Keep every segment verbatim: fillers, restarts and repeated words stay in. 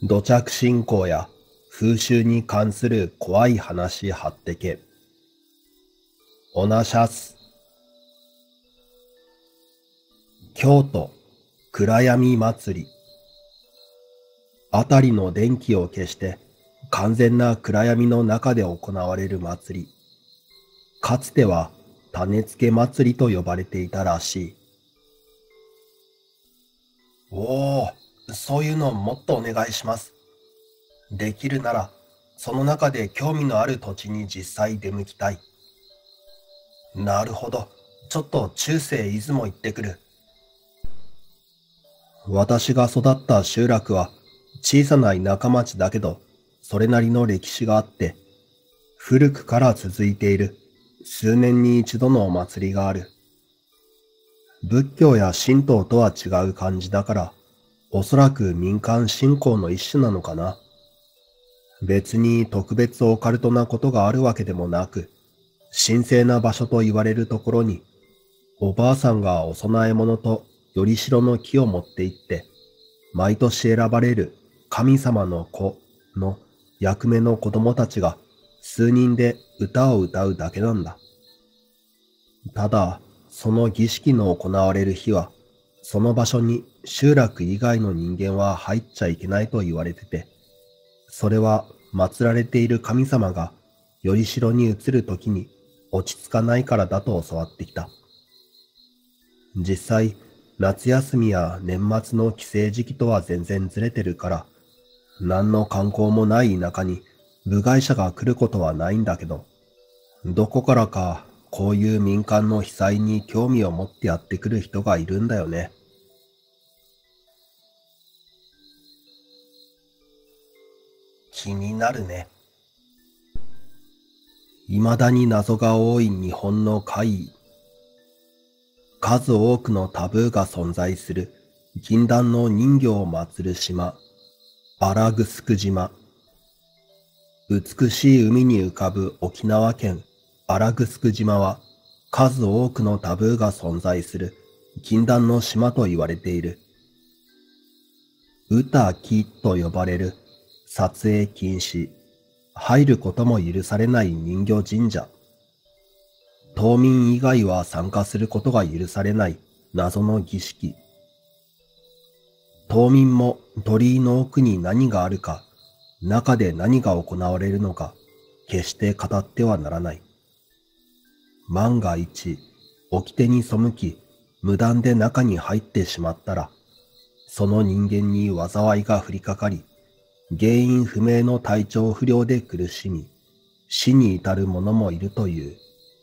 土着信仰や風習に関する怖い話はってけ。オナシャス。京都暗闇祭り。あたりの電気を消して完全な暗闇の中で行われる祭り。かつては種付け祭りと呼ばれていたらしい。おお、そういうのもっとお願いします。できるなら、その中で興味のある土地に実際出向きたい。なるほど。ちょっと中世出雲行ってくる。私が育った集落は小さな田舎町だけど、それなりの歴史があって、古くから続いている数年に一度のお祭りがある。仏教や神道とは違う感じだから、おそらく民間信仰の一種なのかな。別に特別オカルトなことがあるわけでもなく、神聖な場所と言われるところに、おばあさんがお供え物とよりしろの木を持って行って、毎年選ばれる神様の子の役目の子供たちが数人で歌を歌うだけなんだ。ただ、その儀式の行われる日は、その場所に集落以外の人間は入っちゃいけないと言われてて、それは祀られている神様がよりしろに移るときに落ち着かないからだと教わってきた。実際、夏休みや年末の帰省時期とは全然ずれてるから、何の観光もない田舎に部外者が来ることはないんだけど、どこからかこういう民間の被災に興味を持ってやってくる人がいるんだよね。気になるね。未だに謎が多い日本の怪異。数多くのタブーが存在する禁断の人魚を祀る島、新城島。美しい海に浮かぶ沖縄県新城島は数多くのタブーが存在する禁断の島と言われている。歌木と呼ばれる撮影禁止、入ることも許されない人魚神社。島民以外は参加することが許されない謎の儀式。島民も鳥居の奥に何があるか、中で何が行われるのか、決して語ってはならない。万が一、掟に背き、無断で中に入ってしまったら、その人間に災いが降りかかり、原因不明の体調不良で苦しみ、死に至る者もいるという。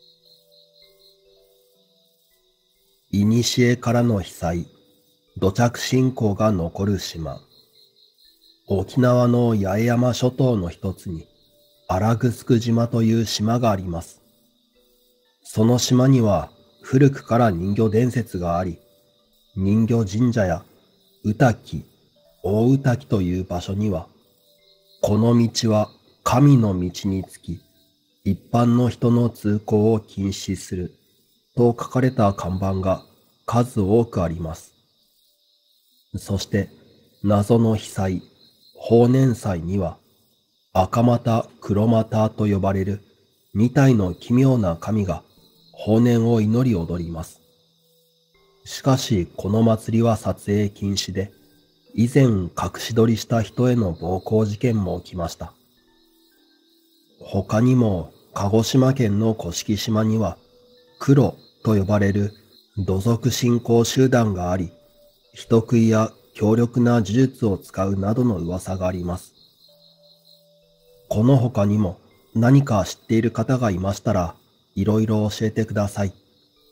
古からの被災、土着信仰が残る島。沖縄の八重山諸島の一つに、新城島という島があります。その島には古くから人魚伝説があり、人魚神社や歌木、大歌木という場所には、この道は神の道につき、一般の人の通行を禁止すると書かれた看板が数多くあります。そして謎の被災、法然祭には赤股黒股と呼ばれる二体の奇妙な神が法然を祈り踊ります。しかしこの祭りは撮影禁止で、以前隠し撮りした人への暴行事件も起きました。他にも鹿児島県の甑島には黒と呼ばれる土族信仰集団があり、人食いや強力な呪術を使うなどの噂があります。この他にも何か知っている方がいましたら、いろいろ教えてください。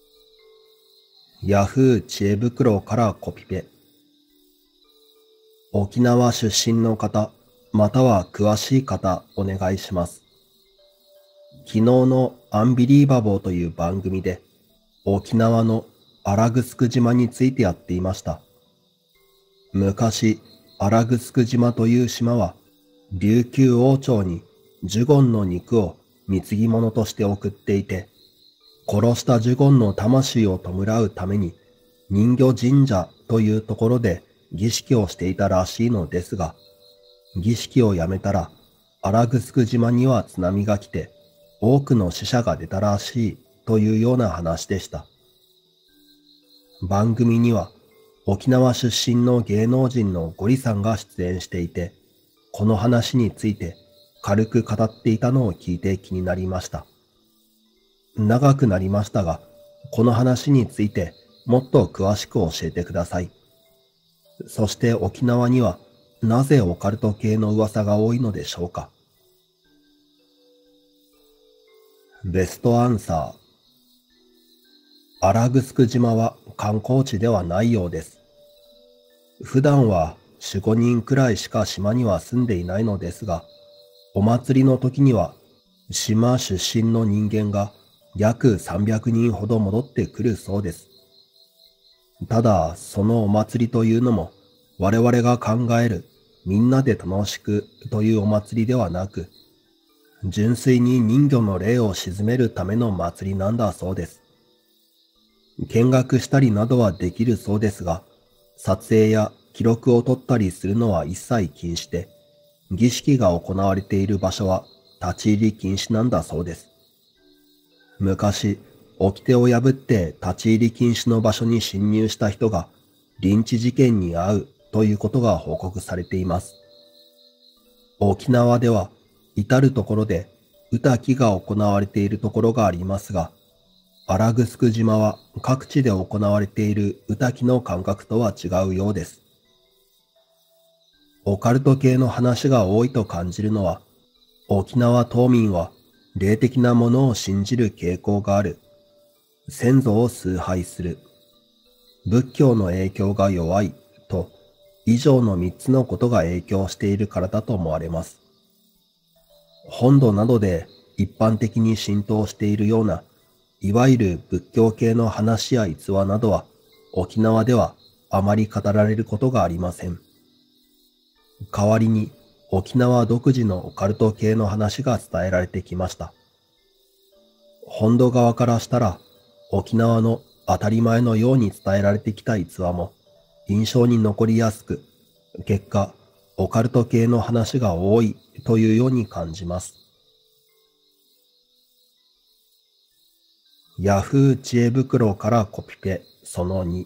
ヤフー知恵袋からコピペ。沖縄出身の方、または詳しい方、お願いします。昨日のアンビリーバボーという番組で、沖縄の新城島についてやっていました。昔、新城島という島は、琉球王朝にジュゴンの肉を貢ぎ物として送っていて、殺したジュゴンの魂を弔うために、人魚神社というところで儀式をしていたらしいのですが、 儀式をやめたら、荒城島には津波が来て、多くの死者が出たらしいというような話でした。番組には、沖縄出身の芸能人のゴリさんが出演していて、この話について軽く語っていたのを聞いて気になりました。長くなりましたが、この話についてもっと詳しく教えてください。そして沖縄にはなぜオカルト系の噂が多いのでしょうか。ベストアンサー。荒城島は観光地ではないようです。普段はよん、ごにんくらいしか島には住んでいないのですが、お祭りの時には島出身の人間が約さんびゃくにんほど戻ってくるそうです。ただ、そのお祭りというのも我々が考えるみんなで楽しくというお祭りではなく、純粋に人魚の霊を鎮めるための祭りなんだそうです。見学したりなどはできるそうですが、撮影や記録を撮ったりするのは一切禁止で、儀式が行われている場所は立ち入り禁止なんだそうです。昔、掟を破って立ち入り禁止の場所に侵入した人がリンチ事件に遭うということが報告されています。沖縄では至るところで歌祭が行われているところがありますが、荒城島は各地で行われている歌祭の感覚とは違うようです。オカルト系の話が多いと感じるのは、沖縄島民は霊的なものを信じる傾向がある、先祖を崇拝する、仏教の影響が弱いと、以上の三つのことが影響しているからだと思われます。本土などで一般的に浸透しているような、いわゆる仏教系の話や逸話などは、沖縄ではあまり語られることがありません。代わりに沖縄独自のオカルト系の話が伝えられてきました。本土側からしたら、沖縄の当たり前のように伝えられてきた逸話も印象に残りやすく、結果、オカルト系の話が多いというように感じます。ヤフー知恵袋からコピペそのに。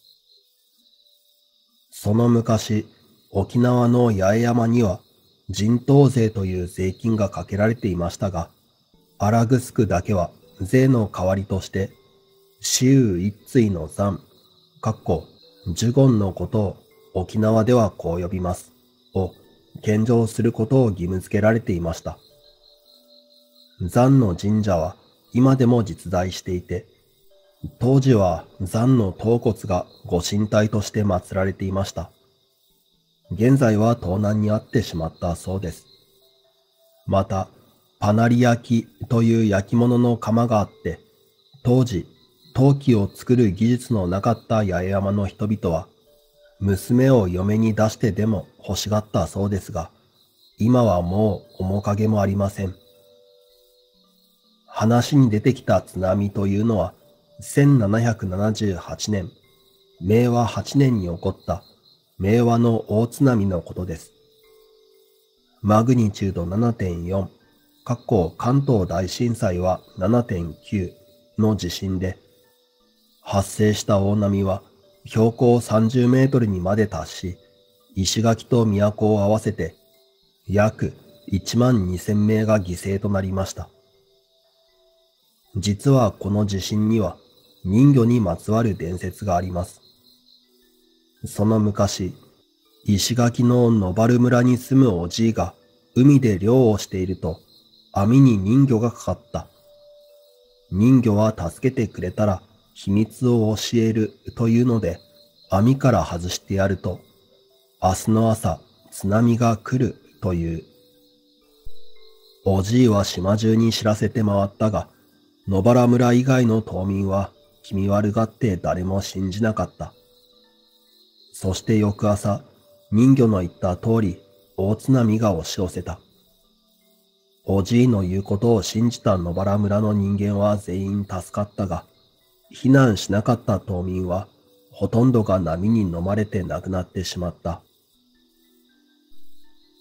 その昔、沖縄の八重山には人頭税という税金がかけられていましたが、荒城だけは税の代わりとして、私有一対の残、かっこ、呪言のことを沖縄ではこう呼びます、を献上することを義務付けられていました。残の神社は今でも実在していて、当時は残の頭骨がご神体として祀られていました。現在は盗難にあってしまったそうです。また、パナリ焼きという焼き物の窯があって、当時、陶器を作る技術のなかった八重山の人々は、娘を嫁に出してでも欲しがったそうですが、今はもう面影もありません。話に出てきた津波というのは、せんななひゃくななじゅうはちねん、めいわはちねんに起こった明和の大津波のことです。マグニチュード ななてんよん、かっこ関東大震災は ななてんきゅう の地震で、発生した大波は標高さんじゅうメートルにまで達し、石垣と都を合わせて約いちまんにせんめいが犠牲となりました。実はこの地震には人魚にまつわる伝説があります。その昔、石垣の野原村に住むおじいが海で漁をしていると網に人魚がかかった。人魚は助けてくれたら秘密を教えるというので網から外してやると、明日の朝津波が来るという。おじいは島中に知らせて回ったが、野原村以外の島民は気味悪がって誰も信じなかった。そして翌朝、人魚の言った通り、大津波が押し寄せた。おじいの言うことを信じた野原村の人間は全員助かったが、避難しなかった島民は、ほとんどが波に飲まれて亡くなってしまった。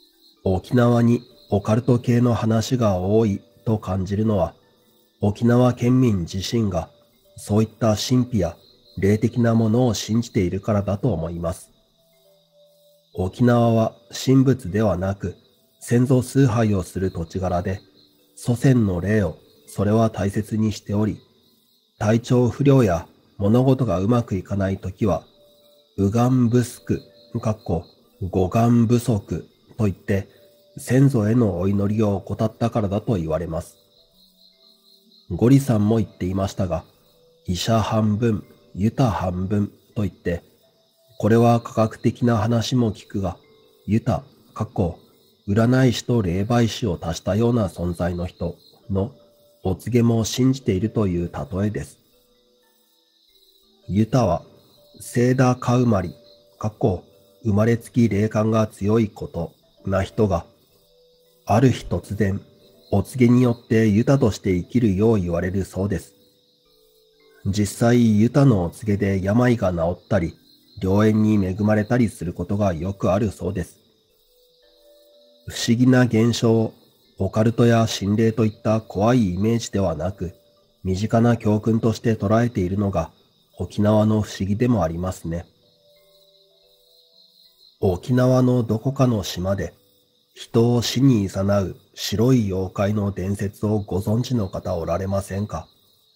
沖縄にオカルト系の話が多いと感じるのは、沖縄県民自身がそういった神秘や霊的なものを信じているからだと思います。沖縄は神仏ではなく先祖崇拝をする土地柄で、祖先の霊をそれは大切にしており、体調不良や物事がうまくいかないときは、うがん不足、かっこ、五眼不足といって先祖へのお祈りを怠ったからだと言われます。ゴリさんも言っていましたが、医者半分、ユタ半分と言って、これは科学的な話も聞くが、ユタ、かっこ、占い師と霊媒師を足したような存在の人のお告げも信じているという例えです。ユタは、セイダカウマリ、かっこ、生まれつき霊感が強いことな人が、ある日突然、お告げによってユタとして生きるよう言われるそうです。実際、ユタのお告げで病が治ったり、良縁に恵まれたりすることがよくあるそうです。不思議な現象、オカルトや心霊といった怖いイメージではなく、身近な教訓として捉えているのが沖縄の不思議でもありますね。沖縄のどこかの島で、人を死に誘う白い妖怪の伝説をご存知の方おられませんか？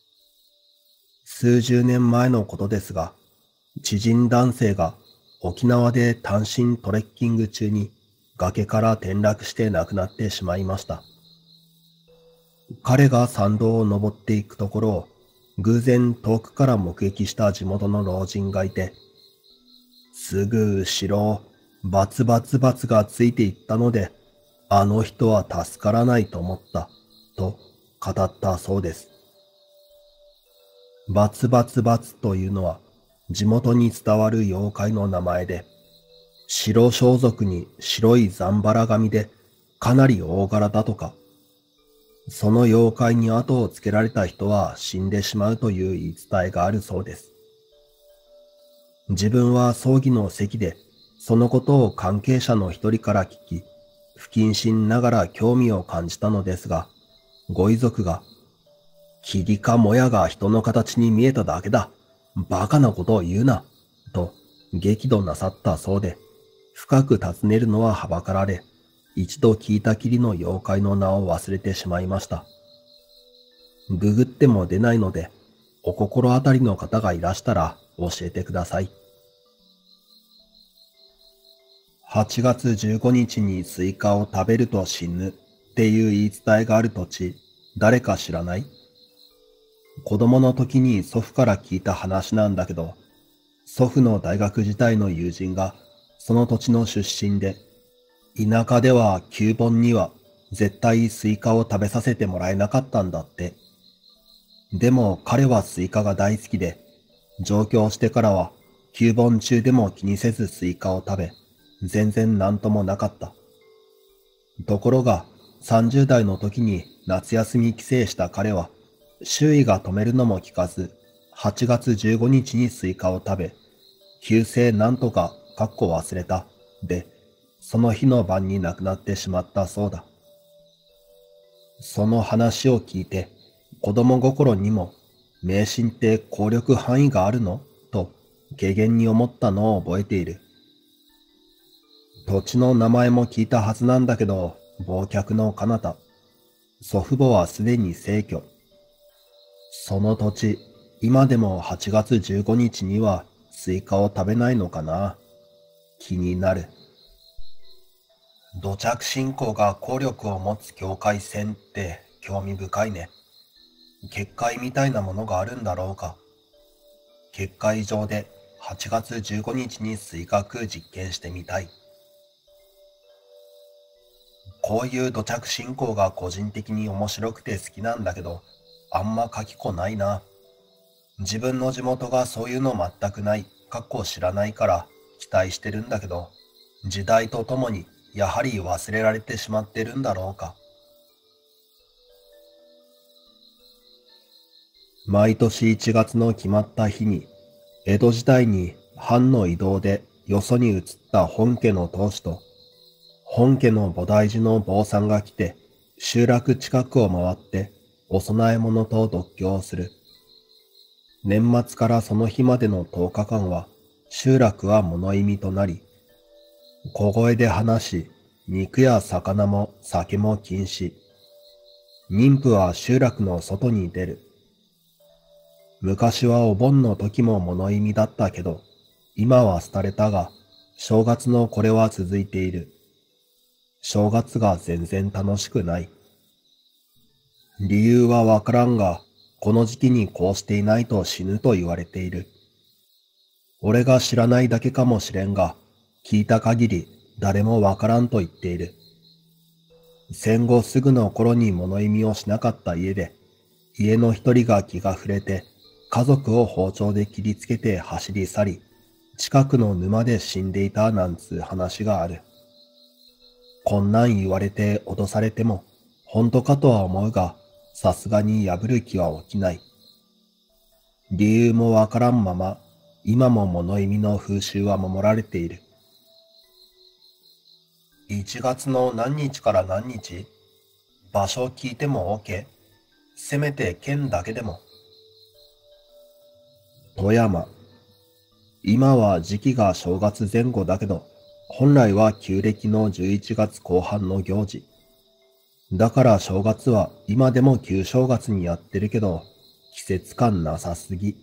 数十年前のことですが、知人男性が沖縄で単身トレッキング中に崖から転落して亡くなってしまいました。彼が山道を登っていくところを偶然遠くから目撃した地元の老人がいて、すぐ後ろをバツバツバツがついていったので、あの人は助からないと思った、と語ったそうです。バツバツバツというのは地元に伝わる妖怪の名前で、白装束に白いざんばら髪でかなり大柄だとか、その妖怪に後をつけられた人は死んでしまうという言い伝えがあるそうです。自分は葬儀の席でそのことを関係者の一人から聞き、不謹慎ながら興味を感じたのですが、ご遺族が、霧かもやが人の形に見えただけだ。バカなことを言うな。と激怒なさったそうで、深く尋ねるのははばかられ、一度聞いたきりの妖怪の名を忘れてしまいました。ググっても出ないので、お心当たりの方がいらしたら教えてください。はちがつじゅうごにちにスイカを食べると死ぬっていう言い伝えがある土地、誰か知らない？子供の時に祖父から聞いた話なんだけど、祖父の大学時代の友人がその土地の出身で、田舎では旧盆には絶対スイカを食べさせてもらえなかったんだって。でも彼はスイカが大好きで、上京してからは旧盆中でも気にせずスイカを食べ、全然なんともなかった。ところがさんじゅうだいの時に夏休み帰省した彼は、周囲が止めるのも聞かず、はちがつじゅうごにちにスイカを食べ、急性なんとか、かっこ忘れた、で、その日の晩に亡くなってしまったそうだ。その話を聞いて、子供心にも、迷信って効力範囲があるの？と、軽減に思ったのを覚えている。土地の名前も聞いたはずなんだけど、忘却の彼方。祖父母はすでに逝去。その土地、今でもはちがつじゅうごにちにはスイカを食べないのかな。気になる。土着信仰が効力を持つ境界線って興味深いね。結界みたいなものがあるんだろうか。結界上ではちがつじゅうごにちにスイカ食う実験してみたい。こういう土着信仰が個人的に面白くて好きなんだけど、あんま書きこないな。自分の地元がそういうの全くない、かっこ知らないから期待してるんだけど、時代とともにやはり忘れられてしまってるんだろうか。毎年いちがつの決まった日に、江戸時代に藩の移動でよそに移った本家の当主と、 本家の菩提寺の坊さんが来て、集落近くを回ってお供え物と読経をする。年末からその日までのとおかかんは、集落は物意味となり、小声で話し、肉や魚も酒も禁止。妊婦は集落の外に出る。昔はお盆の時も物意味だったけど、今は廃れたが、正月のこれは続いている。正月が全然楽しくない。理由はわからんが、この時期にこうしていないと死ぬと言われている。俺が知らないだけかもしれんが、聞いた限り誰もわからんと言っている。戦後すぐの頃に物意味をしなかった家で、家の一人が気が触れて、家族を包丁で切りつけて走り去り、近くの沼で死んでいたなんつう話がある。こんなん言われて脅されても、本当かとは思うが、さすがに破る気は起きない。理由もわからんまま、今も物意味の風習は守られている。いちがつの何日から何日？場所聞いても OK？ せめて県だけでも。富山。今は時期が正月前後だけど、本来は旧暦のじゅういちがつこう半の行事。だから正月は今でも旧正月にやってるけど、季節感なさすぎ。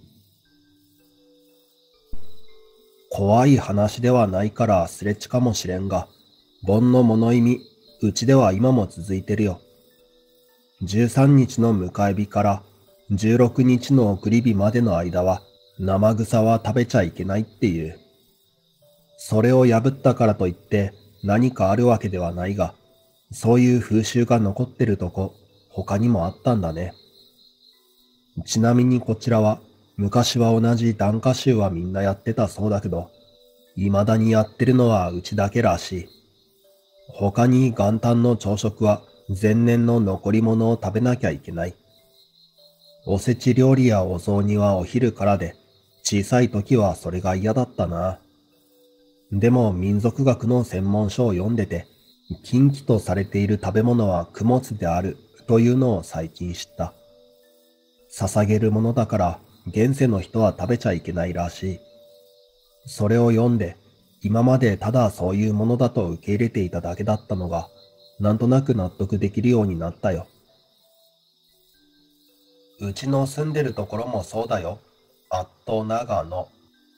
怖い話ではないからすれちかもしれんが、盆の物意味、うちでは今も続いてるよ。じゅうさんにちの迎え日からじゅうろくにちの送り火までの間は、生草は食べちゃいけないっていう。それを破ったからといって何かあるわけではないが、そういう風習が残ってるとこ、他にもあったんだね。ちなみにこちらは、昔は同じ檀家衆はみんなやってたそうだけど、未だにやってるのはうちだけらしい。他に元旦の朝食は前年の残り物を食べなきゃいけない。おせち料理やお雑煮はお昼からで、小さい時はそれが嫌だったな。でも民族学の専門書を読んでて、禁忌とされている食べ物は供物であるというのを最近知った。捧げるものだから現世の人は食べちゃいけないらしい。それを読んで、今までただそういうものだと受け入れていただけだったのが、なんとなく納得できるようになったよ。うちの住んでるところもそうだよ。あっと長野。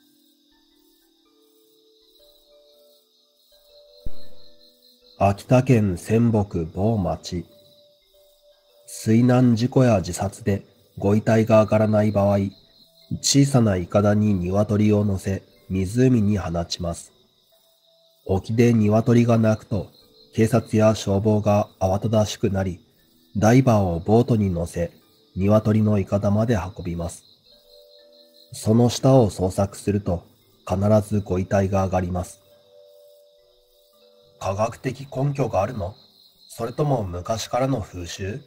秋田県仙北某町。水難事故や自殺でご遺体が上がらない場合、小さな筏に鶏を乗せ、湖に放ちます。沖で鶏が鳴くと、警察や消防が慌ただしくなり、ダイバーをボートに乗せ、鶏の筏まで運びます。その下を捜索すると、必ずご遺体が上がります。科学的根拠があるの？それとも昔からの風習？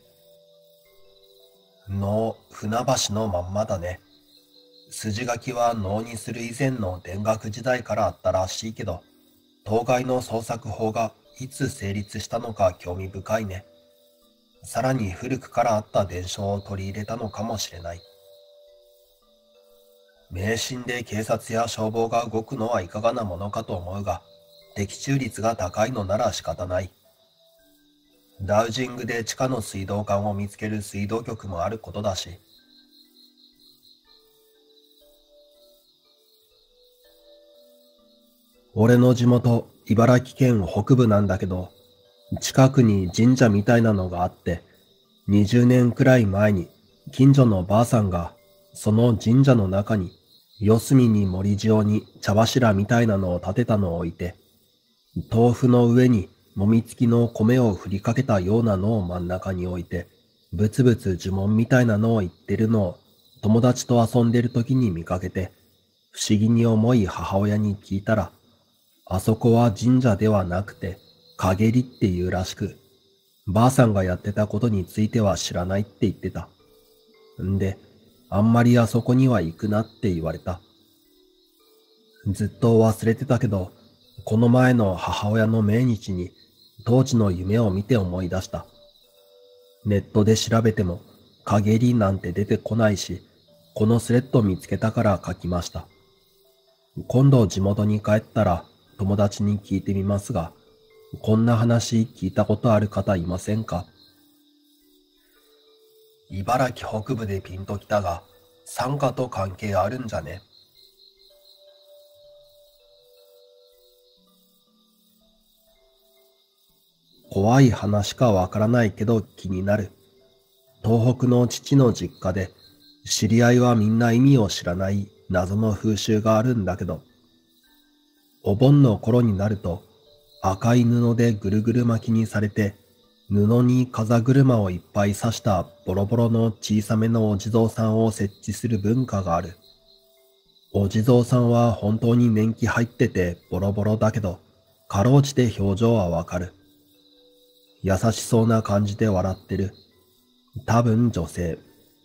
能、船橋のまんまだね。筋書きは能にする以前の田楽時代からあったらしいけど、当該の創作法がいつ成立したのか興味深いね。さらに古くからあった伝承を取り入れたのかもしれない。迷信で警察や消防が動くのはいかがなものかと思うが、的中率が高いのなら仕方ない。ダウジングで地下の水道管を見つける水道局もあることだし。俺の地元、茨城県北部なんだけど、近くに神社みたいなのがあって、にじゅうねんくらい前に近所のばあさんが、その神社の中に、四隅に森塩に茶柱みたいなのを建てたのを置いて、豆腐の上にもみつきの米を振りかけたようなのを真ん中に置いて、ブツブツ呪文みたいなのを言ってるのを友達と遊んでる時に見かけて、不思議に思い母親に聞いたら、あそこは神社ではなくて、陰りっていうらしく、ばあさんがやってたことについては知らないって言ってた。んで、あんまりあそこには行くなって言われた。ずっと忘れてたけど、この前の母親の命日に当時の夢を見て思い出した。ネットで調べても陰りなんて出てこないし、このスレッド見つけたから書きました。今度地元に帰ったら友達に聞いてみますが、こんな話聞いたことある方いませんか？茨城北部でピンときたが、山下と関係あるんじゃね？怖い話かわからないけど気になる。東北の父の実家で、知り合いはみんな意味を知らない謎の風習があるんだけど、お盆の頃になると赤い布でぐるぐる巻きにされて、布に風車をいっぱい刺したボロボロの小さめのお地蔵さんを設置する文化がある。お地蔵さんは本当に年季入っててボロボロだけど、かろうじて表情はわかる。優しそうな感じで笑ってる。多分女性。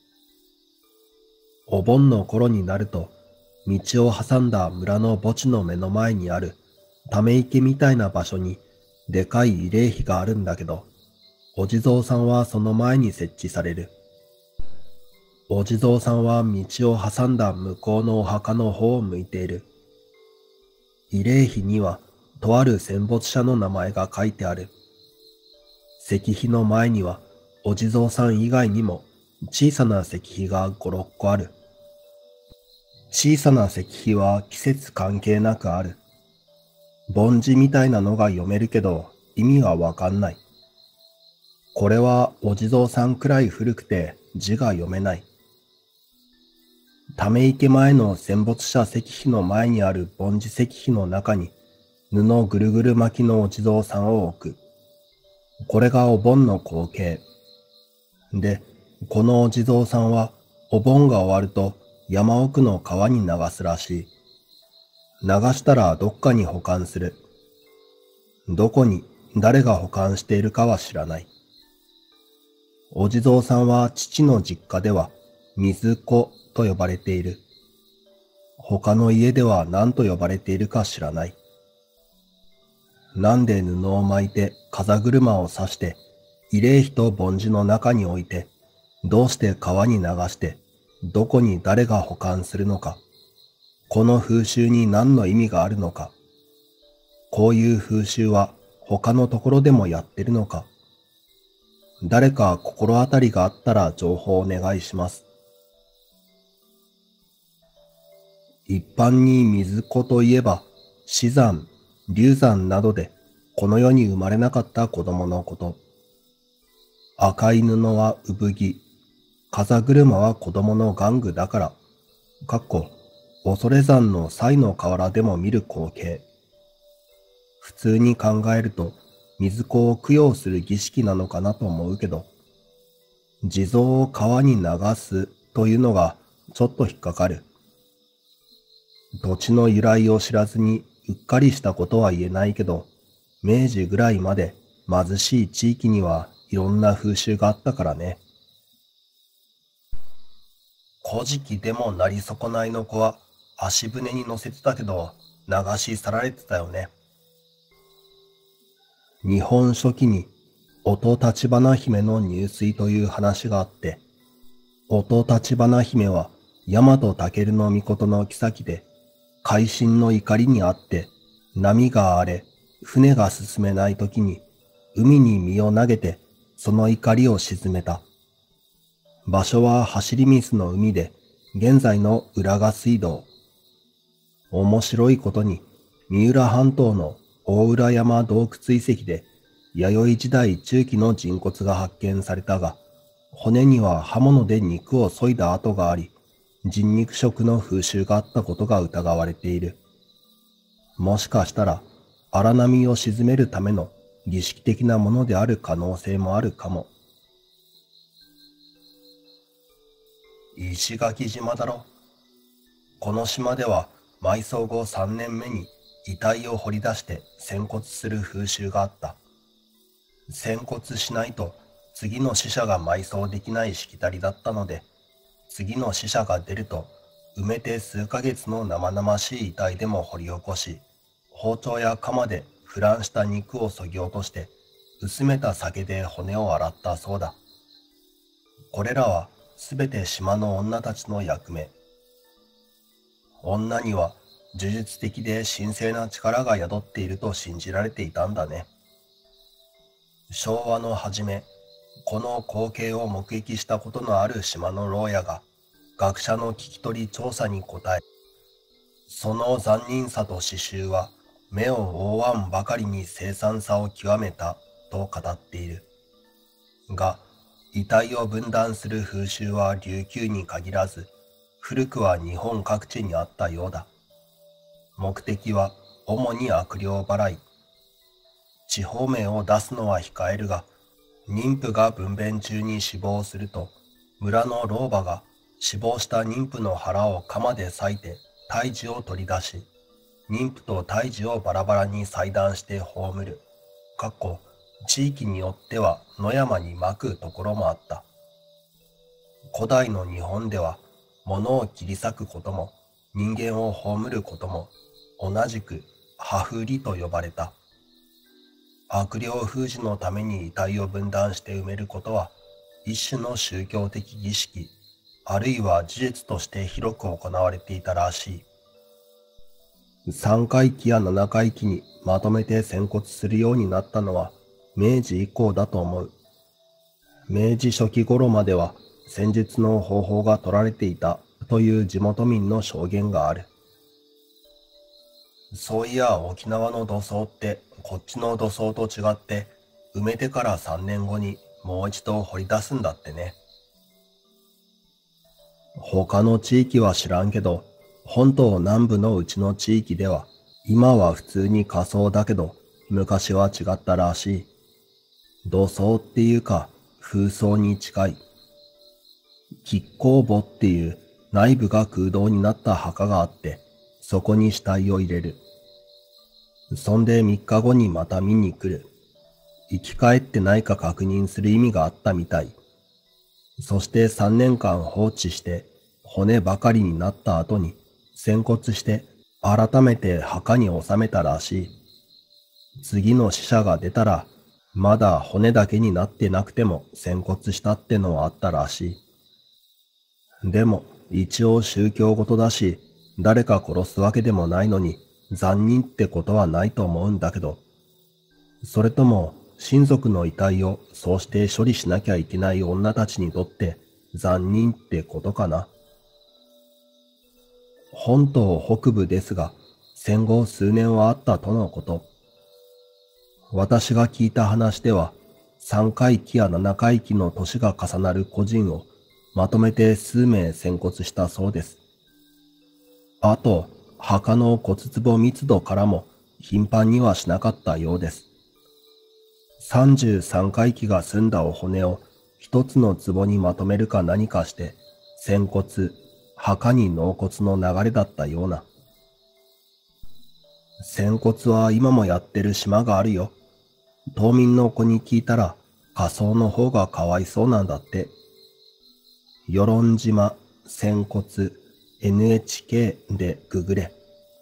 お盆の頃になると、道を挟んだ村の墓地の目の前にあるため池みたいな場所にでかい慰霊碑があるんだけど、お地蔵さんはその前に設置される。お地蔵さんは道を挟んだ向こうのお墓の方を向いている。慰霊碑にはとある戦没者の名前が書いてある。石碑の前にはお地蔵さん以外にも小さな石碑がご、ろっこある。小さな石碑は季節関係なくある。梵字みたいなのが読めるけど意味がわかんない。これはお地蔵さんくらい古くて字が読めない。ため池前の戦没者石碑の前にある梵字石碑の中に布ぐるぐる巻きのお地蔵さんを置く。これがお盆の光景。で、このお地蔵さんはお盆が終わると山奥の川に流すらしい。流したらどっかに保管する。どこに誰が保管しているかは知らない。お地蔵さんは父の実家では水子と呼ばれている。他の家では何と呼ばれているか知らない。なんで布を巻いて風車を刺して慰霊碑と梵字の中に置いて、どうして川に流して、どこに誰が保管するのか、この風習に何の意味があるのか、こういう風習は他のところでもやってるのか、誰か心当たりがあったら情報をお願いします。一般に水子といえば、死産、流産などでこの世に生まれなかった子供のこと。赤い布は産着、風車は子供の玩具だから、かっこ、恐山の西の河原でも見る光景。普通に考えると、水子を供養する儀式なのかなと思うけど、地蔵を川に流すというのがちょっと引っかかる。土地の由来を知らずにうっかりしたことは言えないけど、明治ぐらいまで貧しい地域にはいろんな風習があったからね。古事記でもなり損ないの子は足舟に乗せてたけど流し去られてたよね。日本書紀に音立花姫の入水という話があって、音立花姫は大和武の命の妃で、海神の怒りにあって波が荒れ、船が進めないときに海に身を投げてその怒りを鎮めた。場所は走り水の海で、現在の浦賀水道。面白いことに、三浦半島の大浦山洞窟遺跡で、弥生時代中期の人骨が発見されたが、骨には刃物で肉を削いだ跡があり、人肉食の風習があったことが疑われている。もしかしたら、荒波を鎮めるための儀式的なものである可能性もあるかも。石垣島だろ。この島では埋葬後さんねんめに遺体を掘り出して潜骨する風習があった。潜骨しないと次の死者が埋葬できないしきたりだったので、次の死者が出ると埋めて数ヶ月の生々しい遺体でも掘り起こし、包丁や鎌で腐乱した肉を削ぎ落として薄めた酒で骨を洗ったそうだ。これらはすべて島の女たちの役目。女には呪術的で神聖な力が宿っていると信じられていたんだね。昭和の初め、この光景を目撃したことのある島の牢屋が学者の聞き取り調査に答え、その残忍さと刺繍は目を覆わんばかりに凄惨さを極めたと語っている。が、遺体を分断する風習は琉球に限らず、古くは日本各地にあったようだ。目的は主に悪霊払い。地方名を出すのは控えるが、妊婦が分娩中に死亡すると、村の老婆が死亡した妊婦の腹を鎌で裂いて胎児を取り出し、妊婦と胎児をバラバラに裁断して葬る。かっこ地域によっては野山に撒くところもあった。古代の日本では物を切り裂くことも人間を葬ることも同じく破風利と呼ばれた。悪霊封じのために遺体を分断して埋めることは一種の宗教的儀式、あるいは事実として広く行われていたらしい。三回忌や七回忌にまとめて宣骨するようになったのは明治以降だと思う。明治初期頃までは戦術の方法が取られていたという地元民の証言がある。そういや沖縄の土葬ってこっちの土葬と違って埋めてからさんねんごにもう一度掘り出すんだってね。他の地域は知らんけど、本島南部のうちの地域では今は普通に火葬だけど昔は違ったらしい。土葬っていうか風葬に近い。亀甲墓っていう内部が空洞になった墓があって、そこに死体を入れる。そんでみっかごにまた見に来る。生き返ってないか確認する意味があったみたい。そしてさんねんかん放置して骨ばかりになった後に仙骨して改めて墓に収めたらしい。次の死者が出たらまだ骨だけになってなくても仙骨したってのはあったらしい。でも一応宗教ごとだし、誰か殺すわけでもないのに残忍ってことはないと思うんだけど、それとも親族の遺体をそうして処理しなきゃいけない女たちにとって残忍ってことかな。本島北部ですが、戦後数年はあったとのこと。私が聞いた話では、三回忌や七回忌の年が重なる個人をまとめて数名仙骨したそうです。あと、墓の骨壺密度からも頻繁にはしなかったようです。三十三回忌が済んだお骨を一つの壺にまとめるか何かして、仙骨、墓に納骨の流れだったような。仙骨は今もやってる島があるよ。島民の子に聞いたら火葬の方がかわいそうなんだって。与論島仙骨 エヌエイチケー でググれ。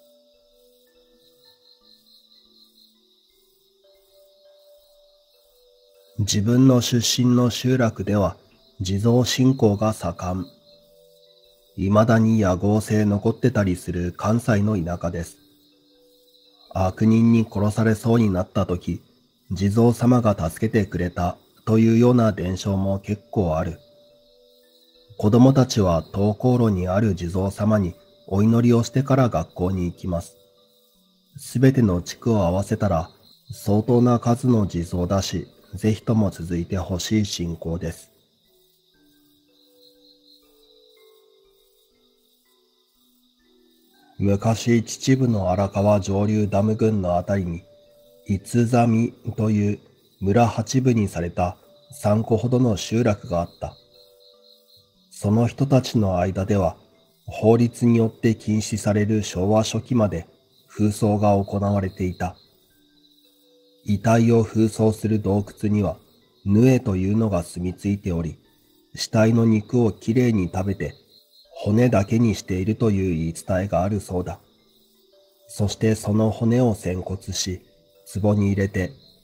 自分の出身の集落では地蔵信仰が盛ん。未だに屋号制残ってたりする関西の田舎です。悪人に殺されそうになった時、地蔵様が助けてくれたというような伝承も結構ある。子供たちは登校路にある地蔵様にお祈りをしてから学校に行きます。すべての地区を合わせたら相当な数の地蔵だし、ぜひとも続いてほしい信仰です。昔秩父の荒川上流ダム群のあたりに、いつざみという村八分にされた三個ほどの集落があった。その人たちの間では、法律によって禁止される昭和初期まで風葬が行われていた。遺体を風葬する洞窟には、ヌエというのが住み着いており、死体の肉をきれいに食べて、骨だけにしているという言い伝えがあるそうだ。そしてその骨を仙骨し、壺に入れて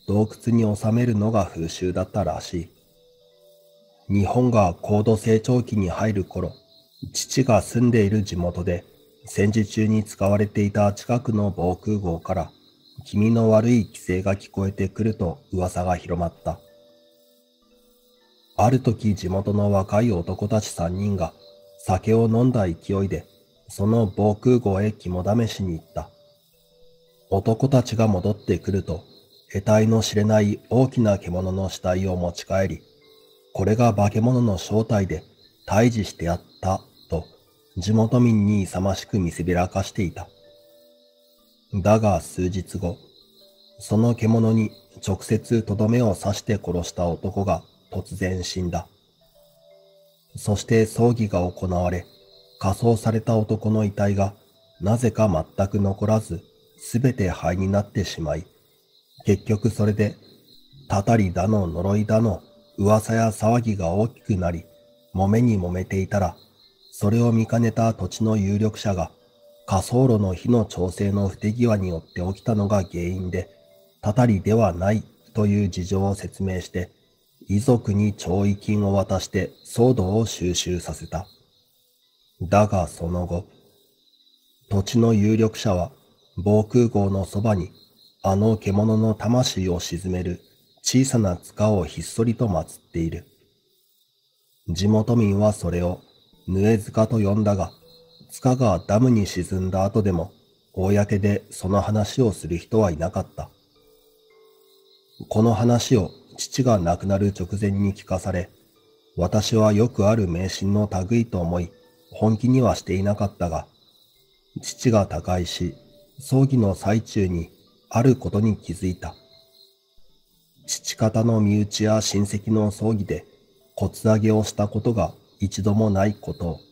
洞窟に収めるのが風習だったらしい。日本が高度成長期に入る頃、父が住んでいる地元で戦時中に使われていた近くの防空壕から気味の悪い規制が聞こえてくると噂が広まった。ある時地元の若い男たち三人が酒を飲んだ勢いでその防空壕へ肝試しに行った。男たちが戻ってくると得体の知れない大きな獣の死体を持ち帰り、これが化け物の正体で退治してやったと地元民に勇ましく見せびらかしていた。だが数日後、その獣に直接とどめを刺して殺した男が突然死んだ。そして葬儀が行われ、火葬された男の遺体がなぜか全く残らず、すべて灰になってしまい、結局それで、たたりだの呪いだの噂や騒ぎが大きくなり、揉めに揉めていたら、それを見かねた土地の有力者が、火葬炉の火の調整の不手際によって起きたのが原因で、たたりではないという事情を説明して、遺族に弔慰金を渡して騒動を収拾させた。だがその後、土地の有力者は防空壕のそばにあの獣の魂を鎮める小さな塚をひっそりと祀っている。地元民はそれをヌエ塚と呼んだが、塚がダムに沈んだ後でも公でその話をする人はいなかった。この話を父が亡くなる直前に聞かされ、私はよくある迷信の類と思い、本気にはしていなかったが、父が他界し、葬儀の最中にあることに気づいた。父方の身内や親戚の葬儀で骨上げをしたことが一度もないことを。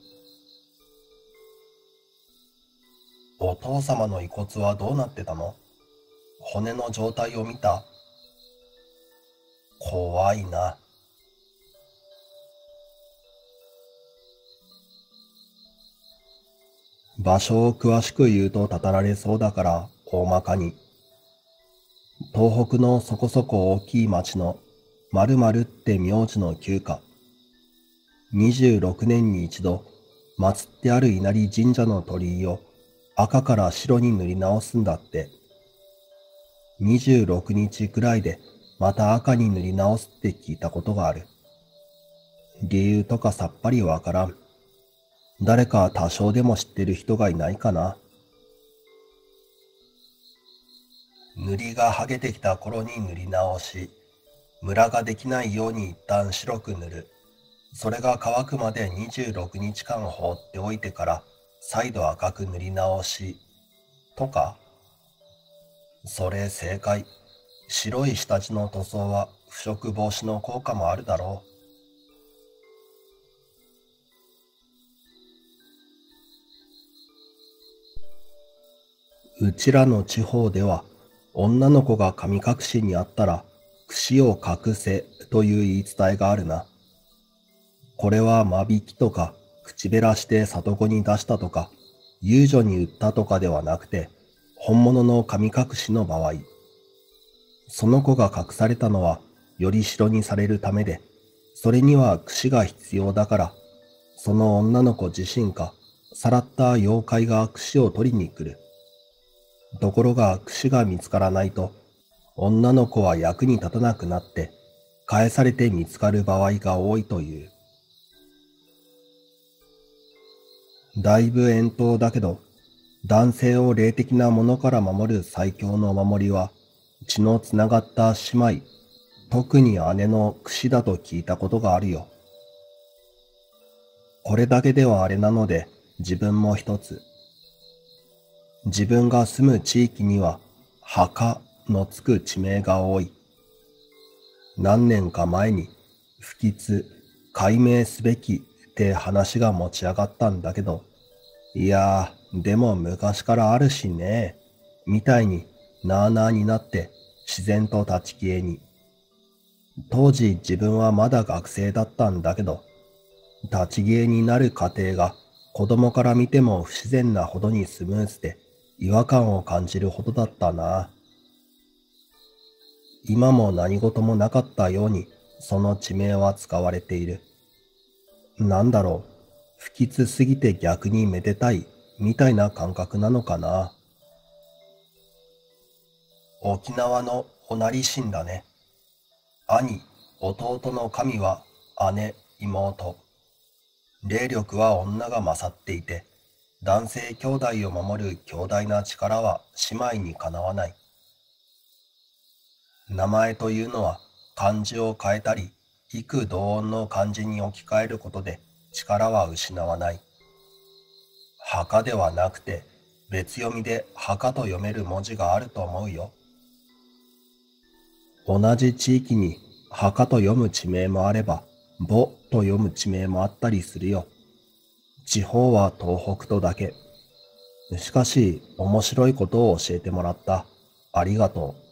お父様の遺骨はどうなってたの？骨の状態を見た？怖いな。場所を詳しく言うとたたられそうだから大まかに。東北のそこそこ大きい町の〇〇って名字の旧家。にじゅうろくねんに一度祀ってある稲荷神社の鳥居を赤から白に塗り直すんだって。にじゅうろくにちくらいでまた赤に塗り直すって聞いたことがある。理由とかさっぱりわからん。誰か多少でも知ってる人がいないかな。塗りが剥げてきた頃に塗り直し、ムラができないように一旦白く塗る。それが乾くまでにじゅうろくにちかん放っておいてから再度赤く塗り直し、とか。それ正解。白い下地の塗装は腐食防止の効果もあるだろう。うちらの地方では女の子が神隠しにあったら櫛を隠せという言い伝えがあるな。これは間引きとか口べらして里子に出したとか遊女に売ったとかではなくて本物の神隠しの場合、その子が隠されたのはより白にされるためで、それには櫛が必要だから、その女の子自身かさらった妖怪が櫛を取りに来る。ところが櫛が見つからないと、女の子は役に立たなくなって、返されて見つかる場合が多いという。だいぶ遠答だけど、男性を霊的なものから守る最強のお守りは、血のつながった姉妹、特に姉の櫛だと聞いたことがあるよ。これだけではあれなので、自分も一つ。自分が住む地域には、墓のつく地名が多い。何年か前に、不吉、解明すべきって話が持ち上がったんだけど、いやー、でも昔からあるしね、みたいになあなあになって自然と立ち消えに。当時自分はまだ学生だったんだけど、立ち消えになる過程が子供から見ても不自然なほどにスムーズで違和感を感じるほどだったな。 今も何事もなかったように、その地名は使われている。なんだろう、不吉すぎて逆にめでたい、みたいな感覚なのかな。沖縄のおなり神だね。兄、弟の神は姉、妹。霊力は女が勝っていて、男性兄弟を守る強大な力は姉妹にかなわない。名前というのは漢字を変えたり、異口同音の漢字に置き換えることで力は失わない。墓ではなくて別読みで墓と読める文字があると思うよ。同じ地域に墓と読む地名もあれば、墓と読む地名もあったりするよ。地方は東北とだけ。しかし、面白いことを教えてもらった。ありがとう。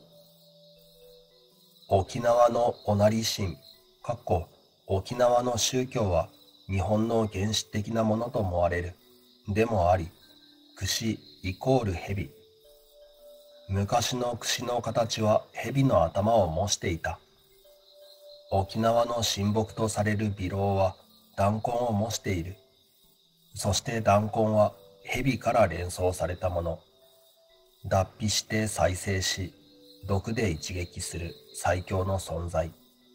沖縄のおなり神、かっこ沖縄の宗教は日本の原始的なものと思われる。でもあり、櫛イコール蛇。昔の櫛の形は蛇の頭を模していた。沖縄の神木とされるビロウは弾痕を模している。そして弾痕は蛇から連想されたもの。脱皮して再生し、毒で一撃する最強の存在。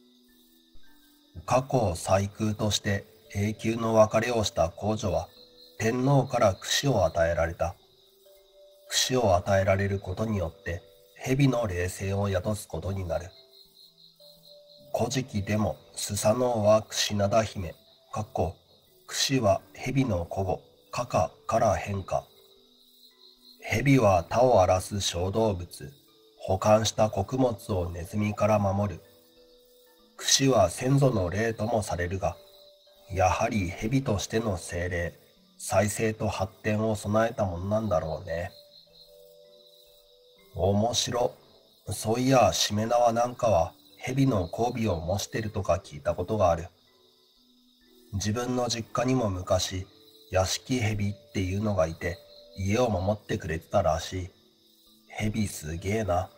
過去最空として永久の別れをした皇女は天皇から櫛を与えられた。櫛を与えられることによって蛇の霊性を宿すことになる。古事記でもスサノオは櫛灘姫、かっこ櫛は蛇の古語、カカから変化。蛇は他を荒らす小動物、保管した穀物をネズミから守る。櫛は先祖の霊ともされるが、やはり蛇としての精霊、再生と発展を備えたものなんだろうね。面白。そういや、しめ縄なんかは蛇の交尾を模してるとか聞いたことがある。自分の実家にも昔、屋敷蛇っていうのがいて、家を守ってくれてたらしい。蛇すげえな。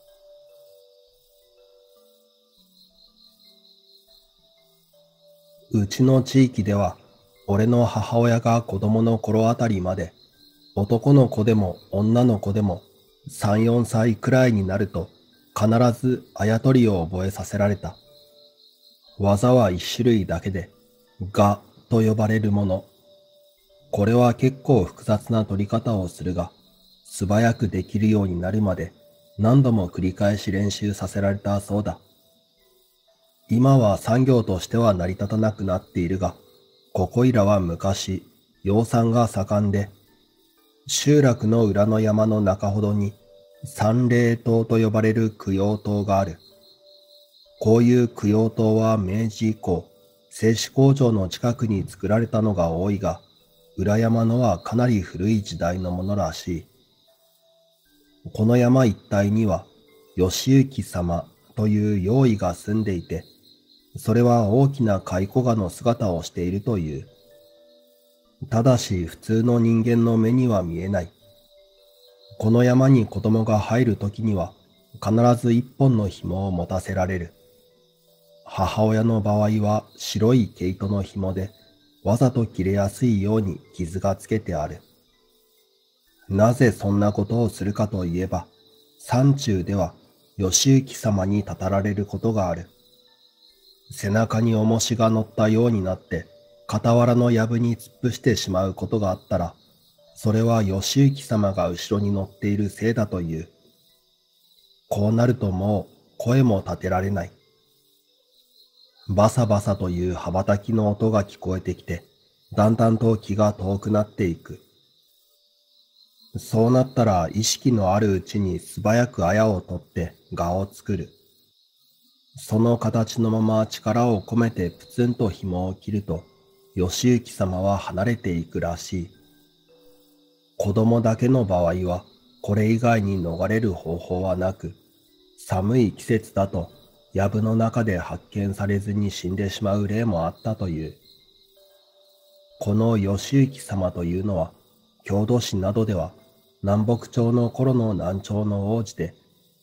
うちの地域では、俺の母親が子供の頃あたりまで、男の子でも女の子でもさん、よんさいくらいになると必ずあやとりを覚えさせられた。技は一種類だけで、がと呼ばれるもの。これは結構複雑な取り方をするが、素早くできるようになるまで何度も繰り返し練習させられたそうだ。今は産業としては成り立たなくなっているが、ここいらは昔、養蚕が盛んで、集落の裏の山の中ほどに三霊塔と呼ばれる供養塔がある。こういう供養塔は明治以降、製紙工場の近くに作られたのが多いが、裏山のはかなり古い時代のものらしい。この山一帯には、義行様という用意が住んでいて、それは大きな蚕蛾の姿をしているという。ただし普通の人間の目には見えない。この山に子供が入るときには必ず一本の紐を持たせられる。母親の場合は白い毛糸の紐でわざと切れやすいように傷がつけてある。なぜそんなことをするかといえば、山中では義行様にたたられることがある。背中に重しが乗ったようになって、傍らの藪に突っ伏してしまうことがあったら、それは義行様が後ろに乗っているせいだという。こうなるともう声も立てられない。バサバサという羽ばたきの音が聞こえてきて、だんだんと気が遠くなっていく。そうなったら意識のあるうちに素早く綾を取って蛾を作る。その形のまま力を込めてプツンと紐を切ると、義行様は離れていくらしい。子供だけの場合は、これ以外に逃れる方法はなく、寒い季節だと、藪の中で発見されずに死んでしまう例もあったという。この義行様というのは、郷土史などでは、南北朝の頃の南朝の王子で、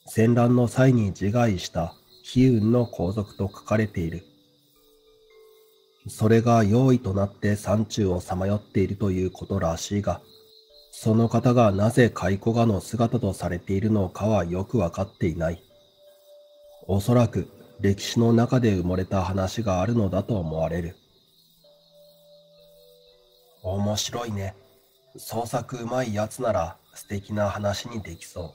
戦乱の際に自害した悲運の皇族と書かれている。それが用意となって山中をさまよっているということらしいが、その方がなぜ蚕蛾の姿とされているのかはよくわかっていない。おそらく歴史の中で埋もれた話があるのだと思われる。面白いね。創作うまいやつなら素敵な話にできそう。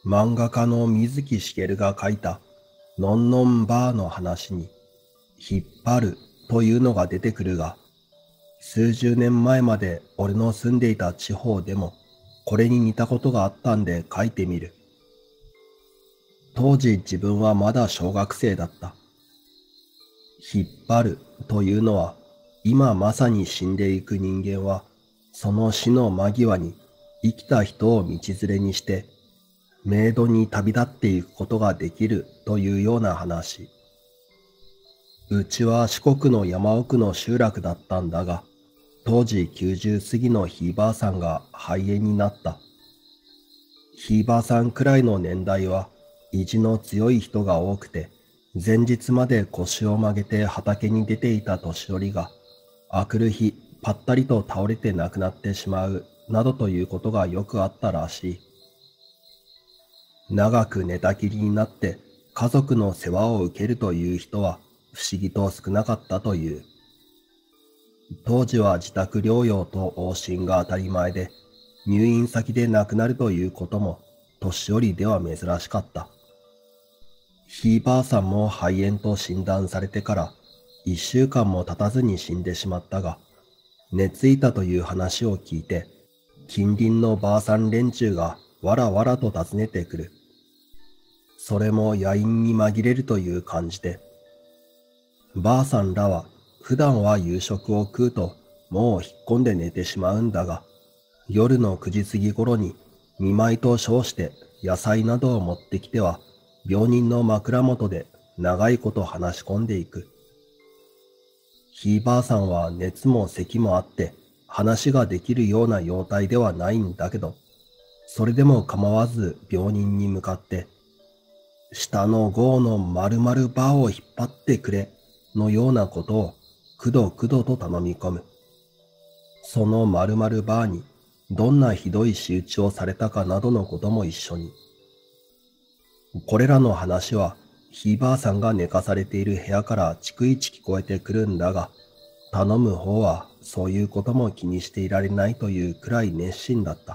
漫画家の水木しげるが書いたのんのんばーの話に引っ張るというのが出てくるが、数十年前まで俺の住んでいた地方でもこれに似たことがあったんで書いてみる。当時自分はまだ小学生だった。引っ張るというのは、今まさに死んでいく人間は、その死の間際に生きた人を道連れにして、冥土に旅立っていくことができるというような話。うちは四国の山奥の集落だったんだが、当時きゅうじゅう過ぎのひいばあさんが肺炎になった。ひいばあさんくらいの年代は意地の強い人が多くて、前日まで腰を曲げて畑に出ていた年寄りが、あくる日ぱったりと倒れて亡くなってしまう、などということがよくあったらしい。長く寝たきりになって家族の世話を受けるという人は不思議と少なかったという。当時は自宅療養と往診が当たり前で、入院先で亡くなるということも年寄りでは珍しかった。ひいばあさんも肺炎と診断されてから一週間も経たずに死んでしまったが、寝ついたという話を聞いて、近隣のばあさん連中がわらわらと訪ねてくる。それも夜陰に紛れるという感じで、ばあさんらは普段は夕食を食うともう引っ込んで寝てしまうんだが、夜のくじ過ぎ頃に見舞いと称して野菜などを持ってきては、病人の枕元で長いこと話し込んでいく。ひいばあさんは熱も咳もあって話ができるような容態ではないんだけど、それでも構わず病人に向かって、下の号の丸々バーを引っ張ってくれのようなことをくどくどと頼み込む。その丸々バーにどんなひどい仕打ちをされたかなどのことも一緒に。これらの話はひいばあさんが寝かされている部屋から逐一聞こえてくるんだが、頼む方はそういうことも気にしていられないというくらい熱心だった。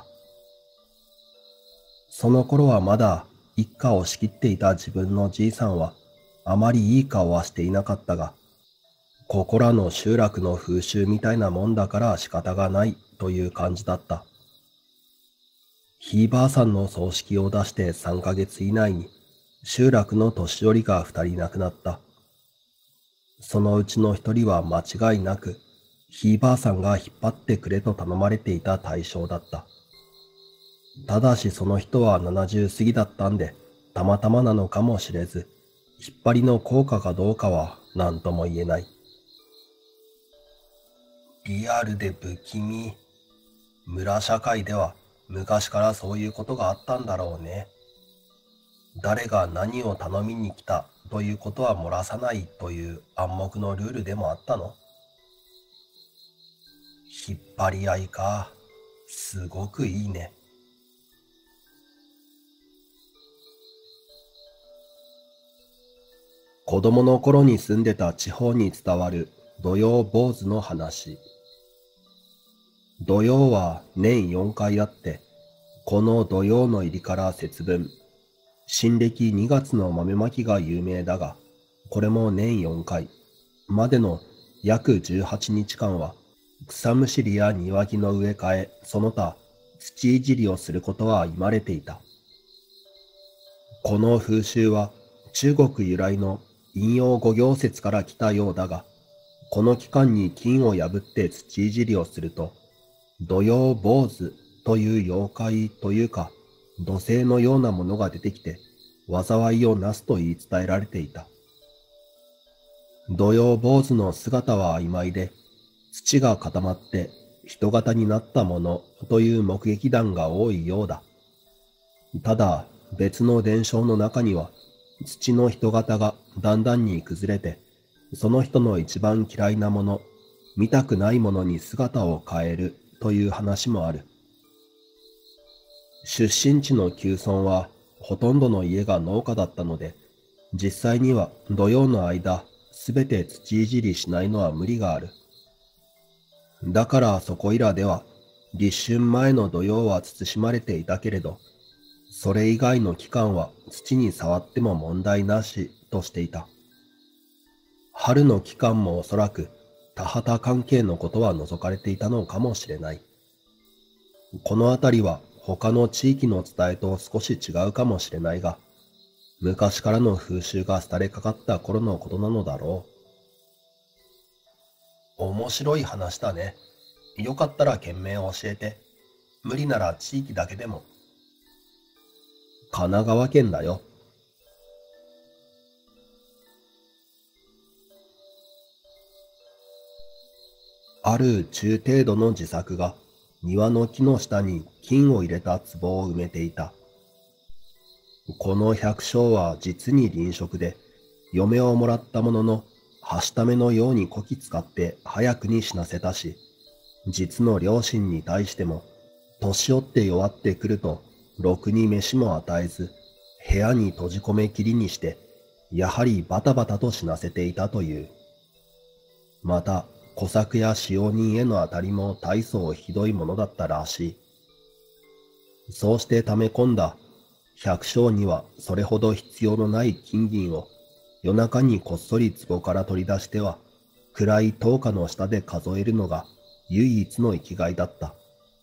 その頃はまだ一家を仕切っていた自分のじいさんはあまりいい顔はしていなかったが、ここらの集落の風習みたいなもんだから仕方がないという感じだった。ひいばあさんの葬式を出してさんかげつ以内に集落の年寄りが二人亡くなった。そのうちの一人は間違いなくひいばあさんが引っ張ってくれと頼まれていた対象だった。ただしその人はななじゅう過ぎだったんで、たまたまなのかもしれず、引っ張りの効果かどうかは何とも言えない。リアルで不気味。村社会では昔からそういうことがあったんだろうね。誰が何を頼みに来たということは漏らさないという暗黙のルールでもあったの？引っ張り合いか。すごくいいね。子供の頃に住んでた地方に伝わる土曜坊主の話。土曜は年よんかいあって、この土曜の入りから節分、新暦にがつの豆まきが有名だが、これも年よんかいまでの約じゅうはちにちかんは、草むしりや庭木の植え替え、その他土いじりをすることは言われていた。この風習は中国由来の陰陽五行説から来たようだが、この期間に金を破って土いじりをすると、土曜坊主という妖怪というか、土星のようなものが出てきて、災いをなすと言い伝えられていた。土曜坊主の姿は曖昧で、 土が固まって人型になったものという目撃談が多いようだ。ただ別の伝承の中には、土の人型がだんだんに崩れて、その人の一番嫌いなもの、見たくないものに姿を変えるという話もある。出身地の旧村はほとんどの家が農家だったので、実際には土曜の間、すべて土いじりしないのは無理がある。だからそこいらでは、立春前の土曜は慎まれていたけれど、それ以外の期間は土に触っても問題なしとしていた。春の期間もおそらく田畑関係のことは除かれていたのかもしれない。このあたりは他の地域の伝えと少し違うかもしれないが、昔からの風習が廃れかかった頃のことなのだろう。面白い話だね。よかったら県名を教えて。無理なら地域だけでも。神奈川県だよ。ある中程度の自作が庭の木の下に金を入れた壺を埋めていた。この百姓は実に吝嗇で、嫁をもらったものの、はしためのようにこき使って早くに死なせたし、実の両親に対しても、年寄って弱ってくると、ろくに飯も与えず、部屋に閉じ込めきりにして、やはりバタバタと死なせていたという。また、小作や使用人への当たりも大層ひどいものだったらしい。そうして溜め込んだ百姓にはそれほど必要のない金銀を夜中にこっそり壺から取り出しては暗い灯火の下で数えるのが唯一の生きがいだった。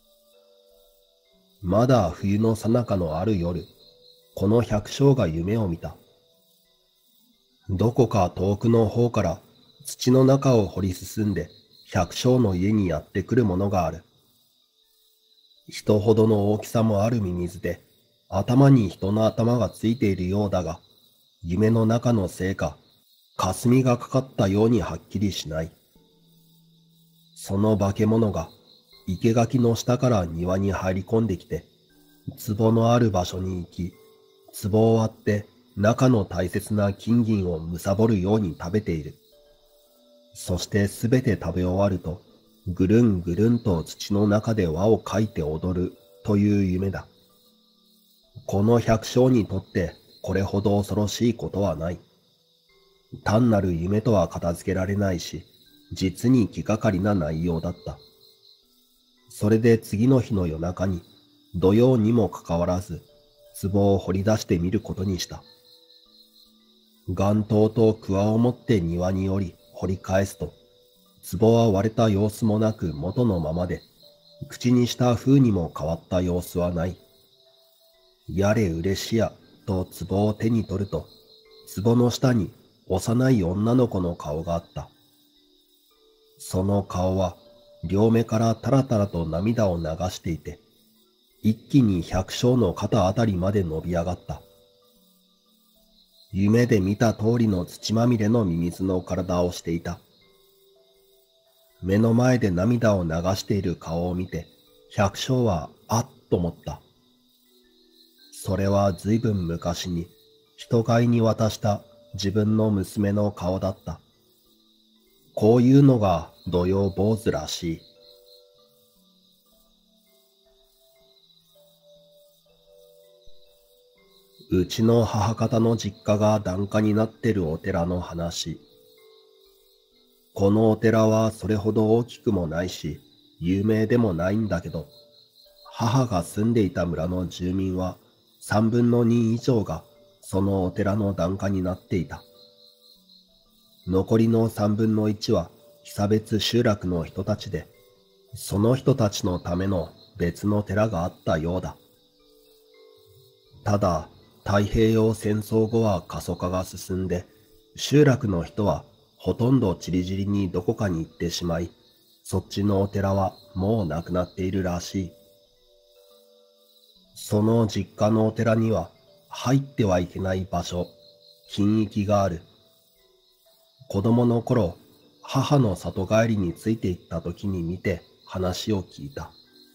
まだ冬の最中のある夜、この百姓が夢を見た。どこか遠くの方から土の中を掘り進んで百姓の家にやってくるものがある。人ほどの大きさもあるミミズで、頭に人の頭がついているようだが、夢の中のせいか、霞がかかったようにはっきりしない。その化け物が生垣の下から庭に入り込んできて、壺のある場所に行き、壺を割って中の大切な金銀を貪るように食べている。そしてすべて食べ終わると、ぐるんぐるんと土の中で輪をかいて踊るという夢だ。この百姓にとってこれほど恐ろしいことはない。単なる夢とは片付けられないし、実に気がかりな内容だった。それで次の日の夜中に、土曜にもかかわらず、壺を掘り出してみることにした。岩刀と桑を持って庭に降り、掘り返すと、壺は割れた様子もなく元のままで、口にした風にも変わった様子はない。やれ嬉しや、と壺を手に取ると、壺の下に幼い女の子の顔があった。その顔は、両目からタラタラと涙を流していて、一気に百姓の肩あたりまで伸び上がった。夢で見た通りの土まみれのミミズの体をしていた。目の前で涙を流している顔を見て、百姓はあっと思った。それは随分昔に人買いに渡した自分の娘の顔だった。こういうのが土曜坊主らしい。うちの母方の実家が檀家になってるお寺の話。このお寺はそれほど大きくもないし、有名でもないんだけど、母が住んでいた村の住民は三分の二以上がそのお寺の檀家になっていた。残りの三分の一は久別集落の人たちで、その人たちのための別の寺があったようだ。ただ、太平洋戦争後は過疎化が進んで、集落の人はほとんど散り散りにどこかに行ってしまい、そっちのお寺はもうなくなっているらしい。その実家のお寺には入ってはいけない場所、禁域がある。子供の頃、 母の里帰りについて行った時に見て話を聞いた。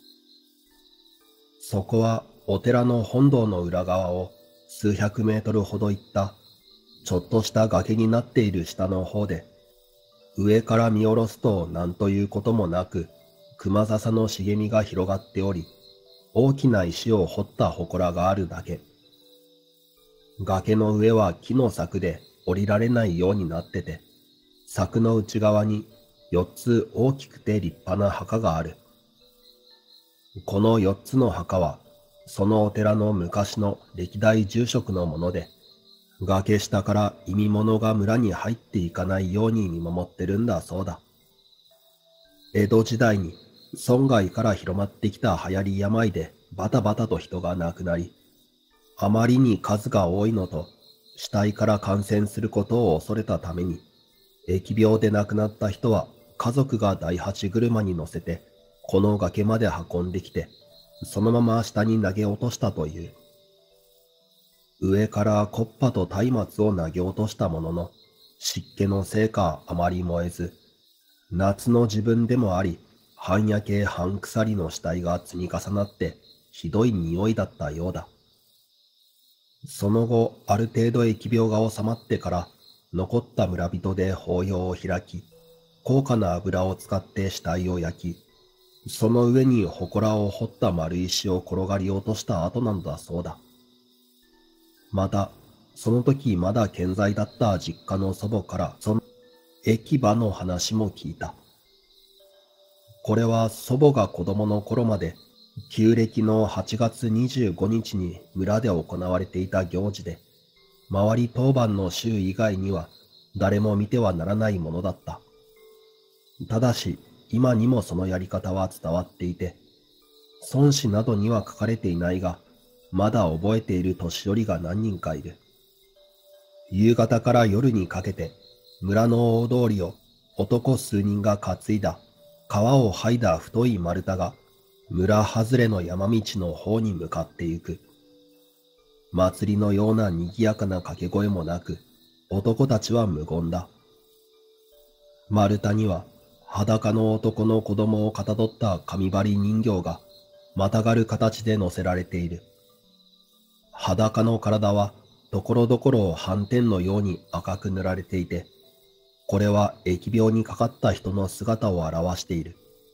そこはお寺の本堂の裏側を数百メートルほど行ったちょっとした崖になっている下の方で、上から見下ろすと何ということもなく、熊笹の茂みが広がっており、大きな石を掘った祠があるだけ。崖の上は木の柵で降りられないようになってて、柵の内側に四つ大きくて立派な墓がある。この四つの墓は、そのお寺の昔の歴代住職のもので、崖下から忌み物が村に入っていかないように見守ってるんだそうだ。江戸時代に村外から広まってきた流行り病でバタバタと人が亡くなり、あまりに数が多いのと死体から感染することを恐れたために、疫病で亡くなった人は家族が大八車に乗せてこの崖まで運んできて、そのまま下に投げ落としたという。上から木っ端と松明を投げ落としたものの、湿気のせいかあまり燃えず、夏の自分でもあり、半焼け半腐りの死体が積み重なって、ひどい匂いだったようだ。その後、ある程度疫病が収まってから、残った村人で法要を開き、高価な油を使って死体を焼き、その上に祠を掘った丸石を転がり落とした後なんだそうだ。また、その時まだ健在だった実家の祖母からその疫場の話も聞いた。これは祖母が子供の頃まで、旧暦のはちがつにじゅうごにちに村で行われていた行事で、周り当番の衆以外には誰も見てはならないものだった。ただし、今にもそのやり方は伝わっていて、孫子などには書かれていないが、まだ覚えている年寄りが何人かいる。夕方から夜にかけて、村の大通りを男数人が担いだ、川を剥いだ太い丸太が、村外れの山道の方に向かってゆく。祭りのような賑やかな掛け声もなく、男たちは無言だ。丸太には、裸の男の子供をかたどった紙張り人形が、またがる形で乗せられている。裸の体は、ところどころ斑点のように赤く塗られていて、これは疫病にかかった人の姿を表している。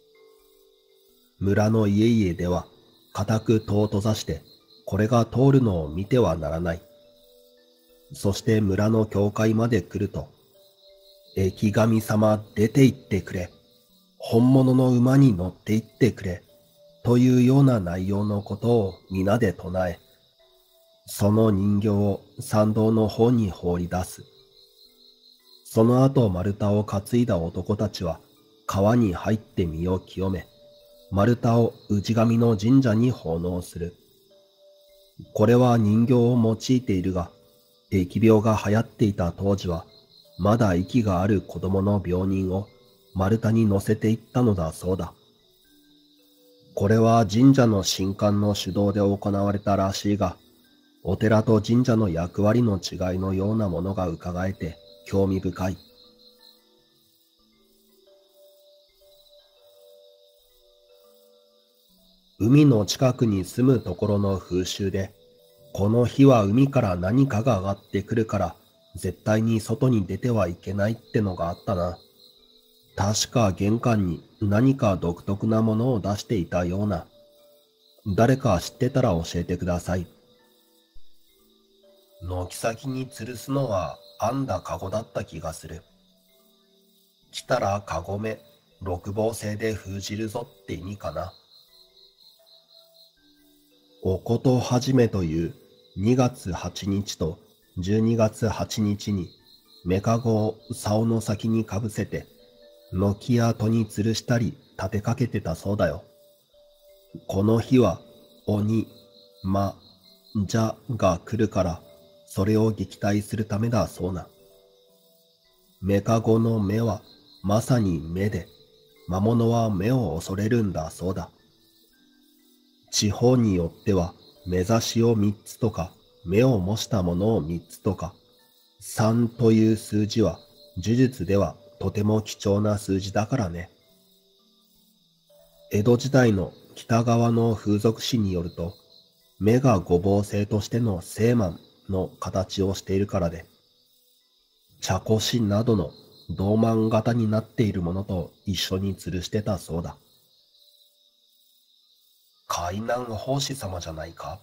村の家々では、固く戸を閉ざして、これが通るのを見てはならない。そして村の教会まで来ると、疫神様出て行ってくれ、本物の馬に乗って行ってくれ、というような内容のことを皆で唱え、その人形を参道の方に放り出す。その後丸太を担いだ男たちは川に入って身を清め、丸太を氏神の神社に奉納する。これは人形を用いているが、疫病が流行っていた当時は、まだ息がある子供の病人を丸太に乗せていったのだそうだ。これは神社の神官の主導で行われたらしいが、お寺と神社の役割の違いのようなものが伺えて興味深い。海の近くに住むところの風習で、この日は海から何かが上がってくるから、絶対に外に出てはいけないってのがあったな。確か玄関に何か独特なものを出していたような。誰か知ってたら教えてください。軒先に吊るすのは編んだかごだった気がする。来たらかごめ、六芒星で封じるぞって意味かな。おことはじめというにがつはちにちとじゅうにがつはちにちにメカゴを竿の先にかぶせて、軒や戸に吊るしたり立てかけてたそうだよ。この日は鬼、魔、蛇が来るから、それを撃退するためだそうな。メカゴの目はまさに目で、魔物は目を恐れるんだそうだ。地方によっては目指しを三つとか、目を模したものを三つとか、三という数字は呪術ではとても貴重な数字だからね。江戸時代の北側の風俗詩によると、目が五芒星としての星満の形をしているからで、茶こしなどの銅満型になっているものと一緒に吊るしてたそうだ。海南法師様じゃないか。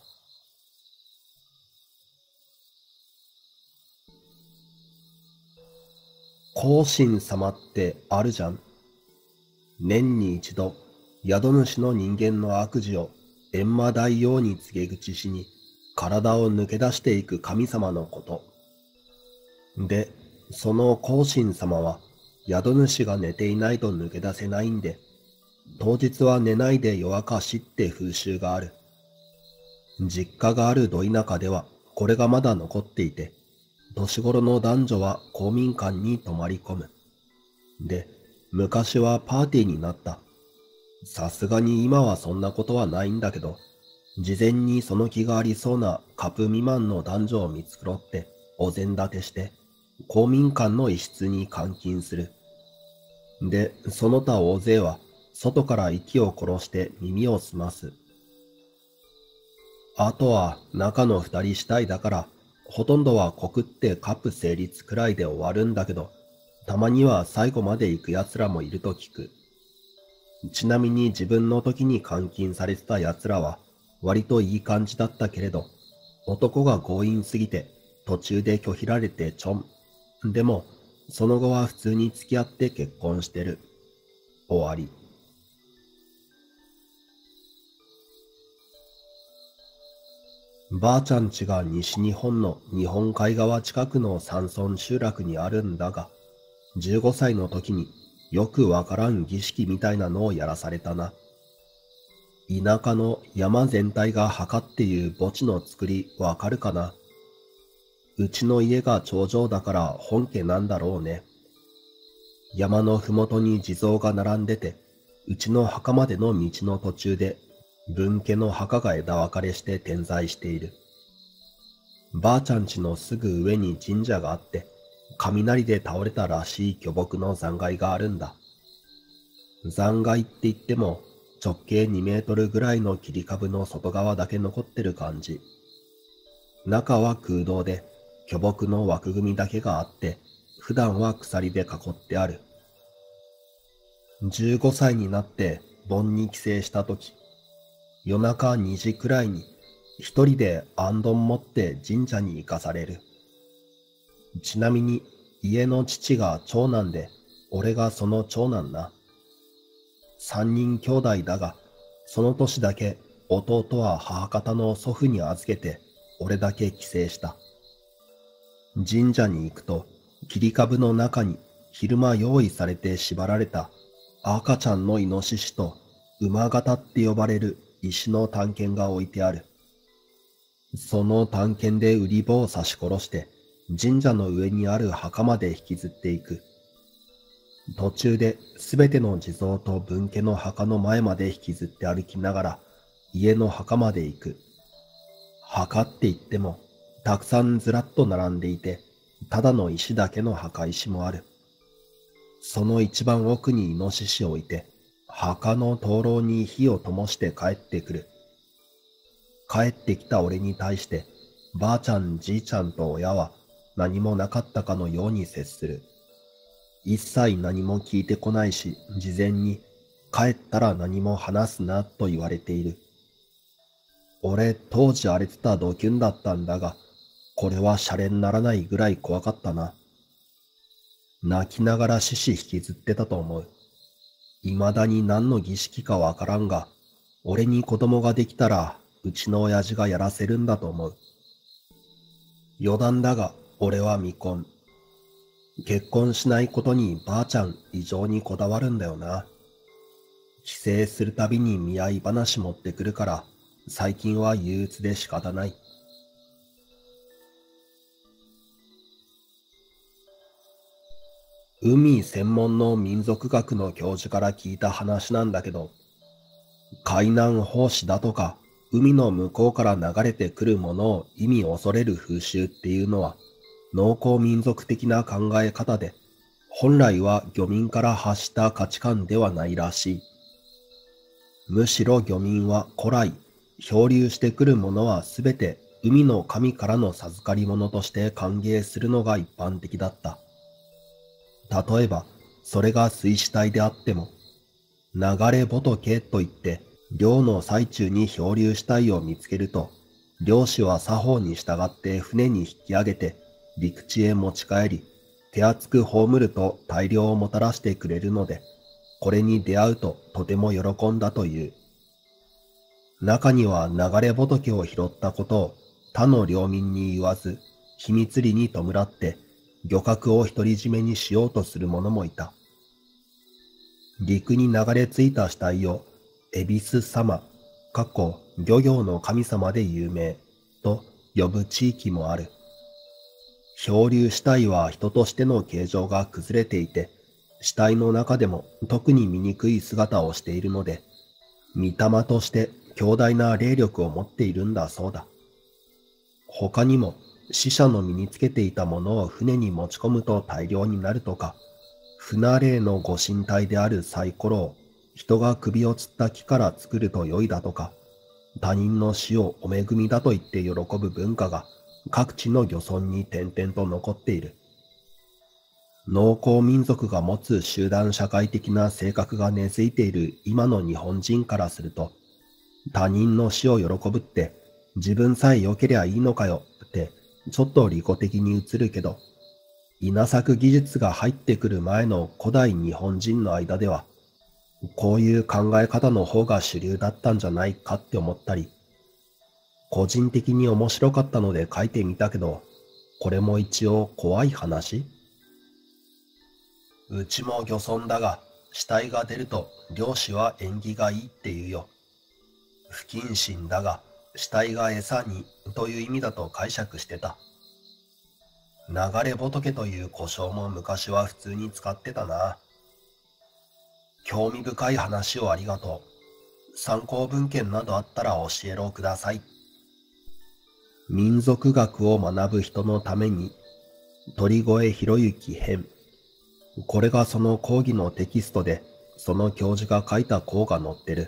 光神様ってあるじゃん。年に一度、宿主の人間の悪事を閻魔大王に告げ口しに体を抜け出していく神様のこと。で、その光神様は宿主が寝ていないと抜け出せないんで、当日は寝ないで夜明かしって風習がある。実家があるど田舎ではこれがまだ残っていて、年頃の男女は公民館に泊まり込む。で、昔はパーティーになった。さすがに今はそんなことはないんだけど、事前にその気がありそうなカップ未満の男女を見繕ってお膳立てして、公民館の一室に監禁する。で、その他大勢は外から息を殺して耳を澄ます。あとは中の二人死体だから、ほとんどは告ってカップ成立くらいで終わるんだけど、たまには最後まで行く奴らもいると聞く。ちなみに自分の時に監禁されてた奴らは割といい感じだったけれど、男が強引すぎて途中で拒否られてちょん。でも、その後は普通に付き合って結婚してる。終わり。ばあちゃん家が西日本の日本海側近くの山村集落にあるんだが、じゅうごさいの時によくわからん儀式みたいなのをやらされたな。田舎の山全体が墓っていう墓地の作りわかるかな。うちの家が頂上だから本家なんだろうね。山のふもとに地蔵が並んでて、うちの墓までの道の途中で分家の墓が枝分かれして点在している。ばあちゃん家のすぐ上に神社があって、雷で倒れたらしい巨木の残骸があるんだ。残骸って言っても直径にメートルぐらいの切り株の外側だけ残ってる感じ。中は空洞で巨木の枠組みだけがあって、普段は鎖で囲ってある。じゅうごさいになって盆に帰省したとき、夜中にじくらいに一人で行灯持って神社に行かされる。ちなみに家の父が長男で、俺がその長男な。三人兄弟だが、その年だけ弟は母方の祖父に預けて、俺だけ帰省した。神社に行くと、切り株の中に昼間用意されて縛られた赤ちゃんのイノシシと馬型って呼ばれる石の短剣が置いてある。その短剣で売り棒を刺し殺して、神社の上にある墓まで引きずっていく。途中ですべての地蔵と分家の墓の前まで引きずって歩きながら家の墓まで行く。墓って言ってもたくさんずらっと並んでいて、ただの石だけの墓石もある。その一番奥にイノシシを置いて、墓の灯籠に火を灯して帰ってくる。帰ってきた俺に対して、ばあちゃん、じいちゃんと親は何もなかったかのように接する。一切何も聞いてこないし、事前に帰ったら何も話すなと言われている。俺、当時荒れてたドキュンだったんだが、これはシャレにならないぐらい怖かったな。泣きながら獅子引きずってたと思う。未だに何の儀式かわからんが、俺に子供ができたら、うちの親父がやらせるんだと思う。余談だが、俺は未婚。結婚しないことにばあちゃん異常にこだわるんだよな。帰省するたびに見合い話持ってくるから、最近は憂鬱で仕方ない。海専門の民族学の教授から聞いた話なんだけど、海南法師だとか、海の向こうから流れてくるものを意味恐れる風習っていうのは、農耕民族的な考え方で、 本来は漁民から発した価値観ではないらしい。むしろ漁民は古来、漂流してくるものはすべて海の神からの授かり物として歓迎するのが一般的だった。例えば、それが水死体であっても、流れ仏といって、漁の最中に漂流死体を見つけると、漁師は作法に従って船に引き上げて、陸地へ持ち帰り、手厚く葬ると大漁をもたらしてくれるので、これに出会うととても喜んだという。中には流れ仏を拾ったことを他の領民に言わず、秘密裏に弔って、漁獲を独り占めにしようとする者もいた。陸に流れ着いた死体を、恵比寿様、かっこ漁業の神様で有名、と呼ぶ地域もある。漂流死体は人としての形状が崩れていて、死体の中でも特に醜い姿をしているので、御霊として強大な霊力を持っているんだそうだ。他にも死者の身につけていたものを船に持ち込むと大量になるとか、船霊のご神体であるサイコロを人が首を吊った木から作ると良いだとか、他人の死をお恵みだと言って喜ぶ文化が各地の漁村に点々と残っている。農耕民族が持つ集団社会的な性格が根付いている今の日本人からすると、他人の死を喜ぶって自分さえ良けりゃいいのかよってちょっと利己的に映るけど、稲作技術が入ってくる前の古代日本人の間では、こういう考え方の方が主流だったんじゃないかって思ったり、個人的に面白かったので書いてみたけど、これも一応怖い話？うちも漁村だが、死体が出ると漁師は縁起がいいって言うよ。不謹慎だが、死体が餌にという意味だと解釈してた。流れ仏という呼称も昔は普通に使ってたな。興味深い話をありがとう。参考文献などあったら教えろください。民族学を学ぶ人のために、鳥越博之編。これがその講義のテキストで、その教授が書いた項が載ってる。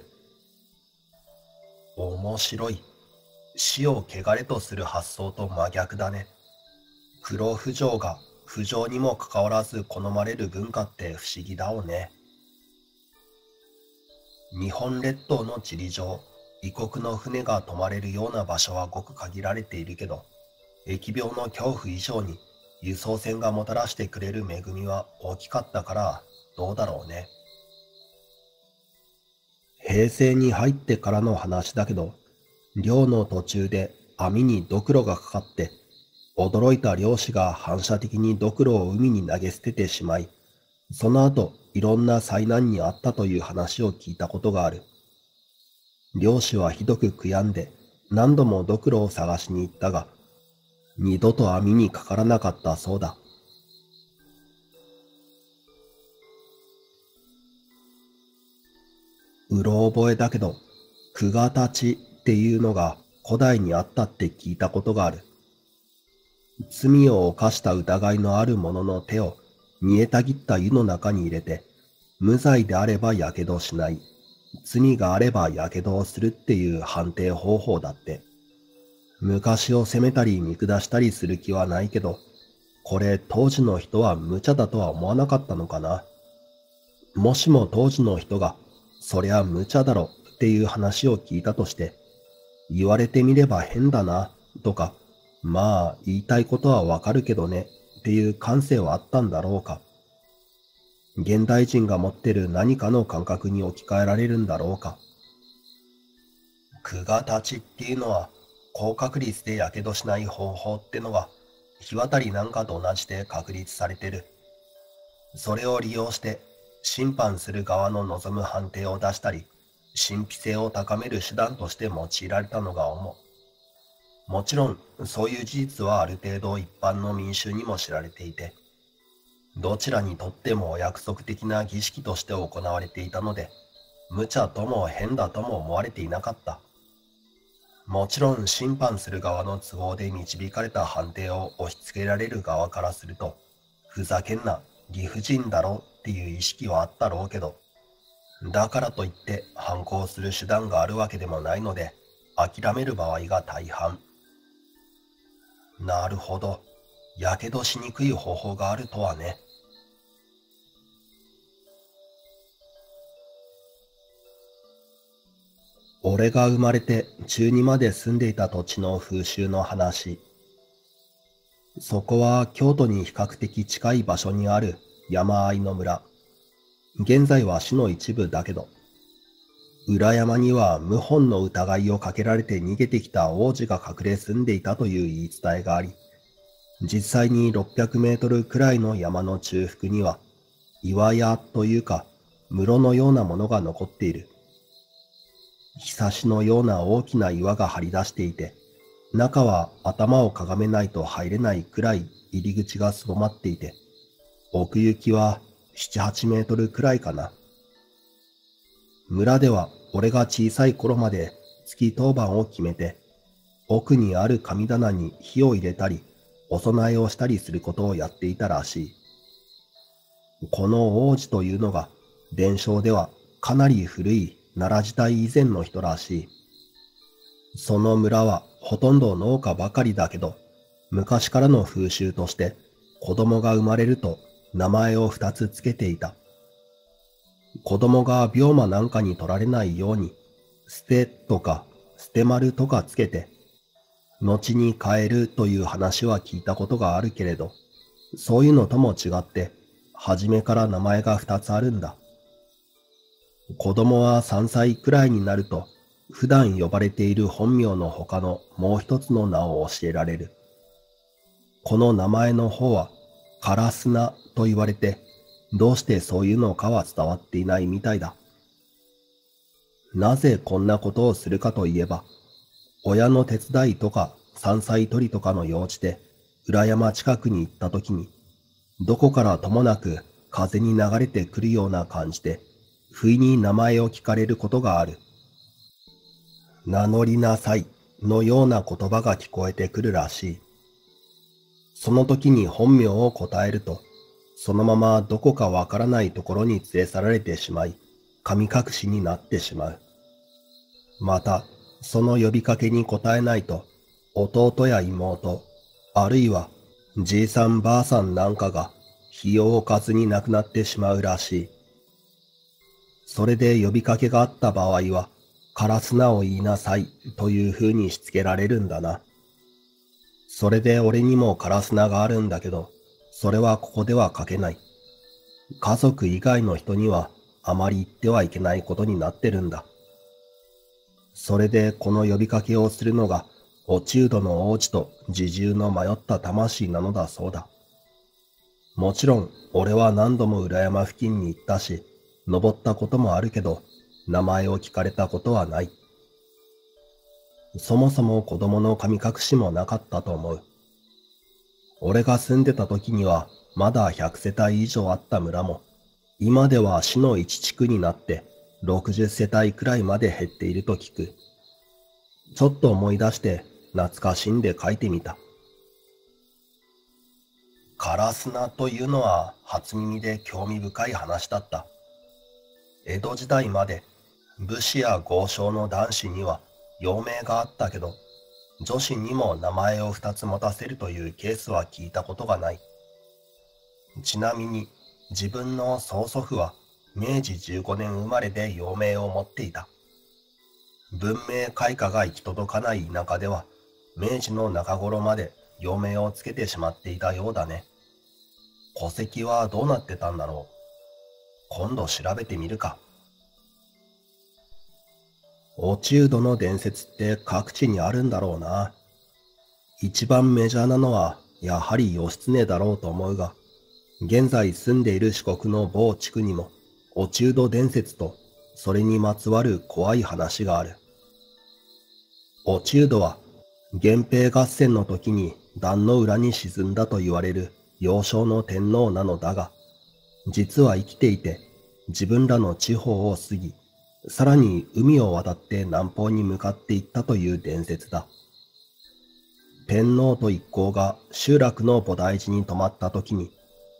面白い。死を汚れとする発想と真逆だね。黒不浄が不浄にもかかわらず好まれる文化って不思議だよね。日本列島の地理上、異国の船が泊まれるような場所はごく限られているけど、疫病の恐怖以上に輸送船がもたらしてくれる恵みは大きかったからどうだろうね。平成に入ってからの話だけど、漁の途中で網にドクロがかかって、驚いた漁師が反射的にドクロを海に投げ捨ててしまい、その後いろんな災難にあったという話を聞いたことがある。漁師はひどく悔やんで何度もドクロを探しに行ったが、二度と網にかからなかったそうだ。うろ覚えだけど、久我立ちっていうのが古代にあったって聞いたことがある。罪を犯した疑いのある者の手を煮えたぎった湯の中に入れて、無罪であればやけどしない、罪があればやけどをするっていう判定方法だって。昔を責めたり見下したりする気はないけど、これ当時の人は無茶だとは思わなかったのかな。もしも当時の人が、そりゃ無茶だろっていう話を聞いたとして、言われてみれば変だな、とか、まあ言いたいことはわかるけどね、っていう感性はあったんだろうか。現代人が持ってる何かの感覚に置き換えられるんだろうか。久我立ちっていうのは、高確率で火傷しない方法ってのが、火渡りなんかと同じで確立されてる。それを利用して、審判する側の望む判定を出したり、神秘性を高める手段として用いられたのが主。もちろん、そういう事実はある程度一般の民衆にも知られていて、どちらにとってもお約束的な儀式として行われていたので、無茶とも変だとも思われていなかった。もちろん審判する側の都合で導かれた判定を押し付けられる側からすると、ふざけんな、 理不尽だろうっていう意識はあったろうけど、だからといって反抗する手段があるわけでもないので、諦める場合が大半。なるほど。やけどしにくい方法があるとはね。俺が生まれて中にまで住んでいた土地の風習の話。そこは京都に比較的近い場所にある山あいの村。現在は市の一部だけど、裏山には謀反の疑いをかけられて逃げてきた王子が隠れ住んでいたという言い伝えがあり、実際にろっぴゃくメートルくらいの山の中腹には、岩屋というか、室のようなものが残っている。ひさしのような大きな岩が張り出していて、中は頭をかがめないと入れないくらい入り口がすぼまっていて、奥行きはなな、はちメートルくらいかな。村では俺が小さい頃まで月当番を決めて、奥にある神棚に火を入れたり、お供えをしたりすることをやっていたらしい。この王子というのが、伝承ではかなり古い奈良時代以前の人らしい。その村はほとんど農家ばかりだけど、昔からの風習として子供が生まれると名前を二つつけていた。子供が病魔なんかに取られないように、捨てとか捨て丸とかつけて、後に変えるという話は聞いたことがあるけれど、そういうのとも違って、初めから名前が二つあるんだ。子供は三歳くらいになると、普段呼ばれている本名の他のもう一つの名を教えられる。この名前の方は、カラスナと言われて、どうしてそういうのかは伝わっていないみたいだ。なぜこんなことをするかといえば、親の手伝いとか山菜採りとかの用事で裏山近くに行った時に、どこからともなく風に流れてくるような感じで、不意に名前を聞かれることがある。名乗りなさいのような言葉が聞こえてくるらしい。その時に本名を答えると、そのままどこかわからないところに連れ去られてしまい、神隠しになってしまう。また、その呼びかけに答えないと、弟や妹、あるいはじいさんばあさんなんかが日を置かずに亡くなってしまうらしい。それで呼びかけがあった場合は、カラスナを言いなさいというふうにしつけられるんだな。それで俺にもカラスナがあるんだけど、それはここでは書けない。家族以外の人にはあまり言ってはいけないことになってるんだ。それでこの呼びかけをするのが、落人の王子と侍従の迷った魂なのだそうだ。もちろん、俺は何度も裏山付近に行ったし、登ったこともあるけど、名前を聞かれたことはない。そもそも子供の神隠しもなかったと思う。俺が住んでた時には、まだひゃくせたい以上あった村も、今では市の一地区になって、ろくじゅっせたいくらいまで減っていると聞く。ちょっと思い出して懐かしんで書いてみた。カラスナというのは初耳で興味深い話だった。江戸時代まで武士や豪商の男子には幼名があったけど、女子にも名前を二つ持たせるというケースは聞いたことがない。ちなみに自分の曽祖父はめいじじゅうごねん生まれで幼名を持っていた。文明開化が行き届かない田舎では、明治の中頃まで幼名をつけてしまっていたようだね。戸籍はどうなってたんだろう。今度調べてみるか。落人の伝説って各地にあるんだろうな。一番メジャーなのはやはり義経だろうと思うが、現在住んでいる四国の某地区にも落人伝説とそれにまつわる怖い話がある。落人は源平合戦の時に壇の裏に沈んだと言われる幼少の天皇なのだが、実は生きていて自分らの地方を過ぎ、さらに海を渡って南方に向かっていったという伝説だ。天皇と一行が集落の菩提寺に泊まった時に、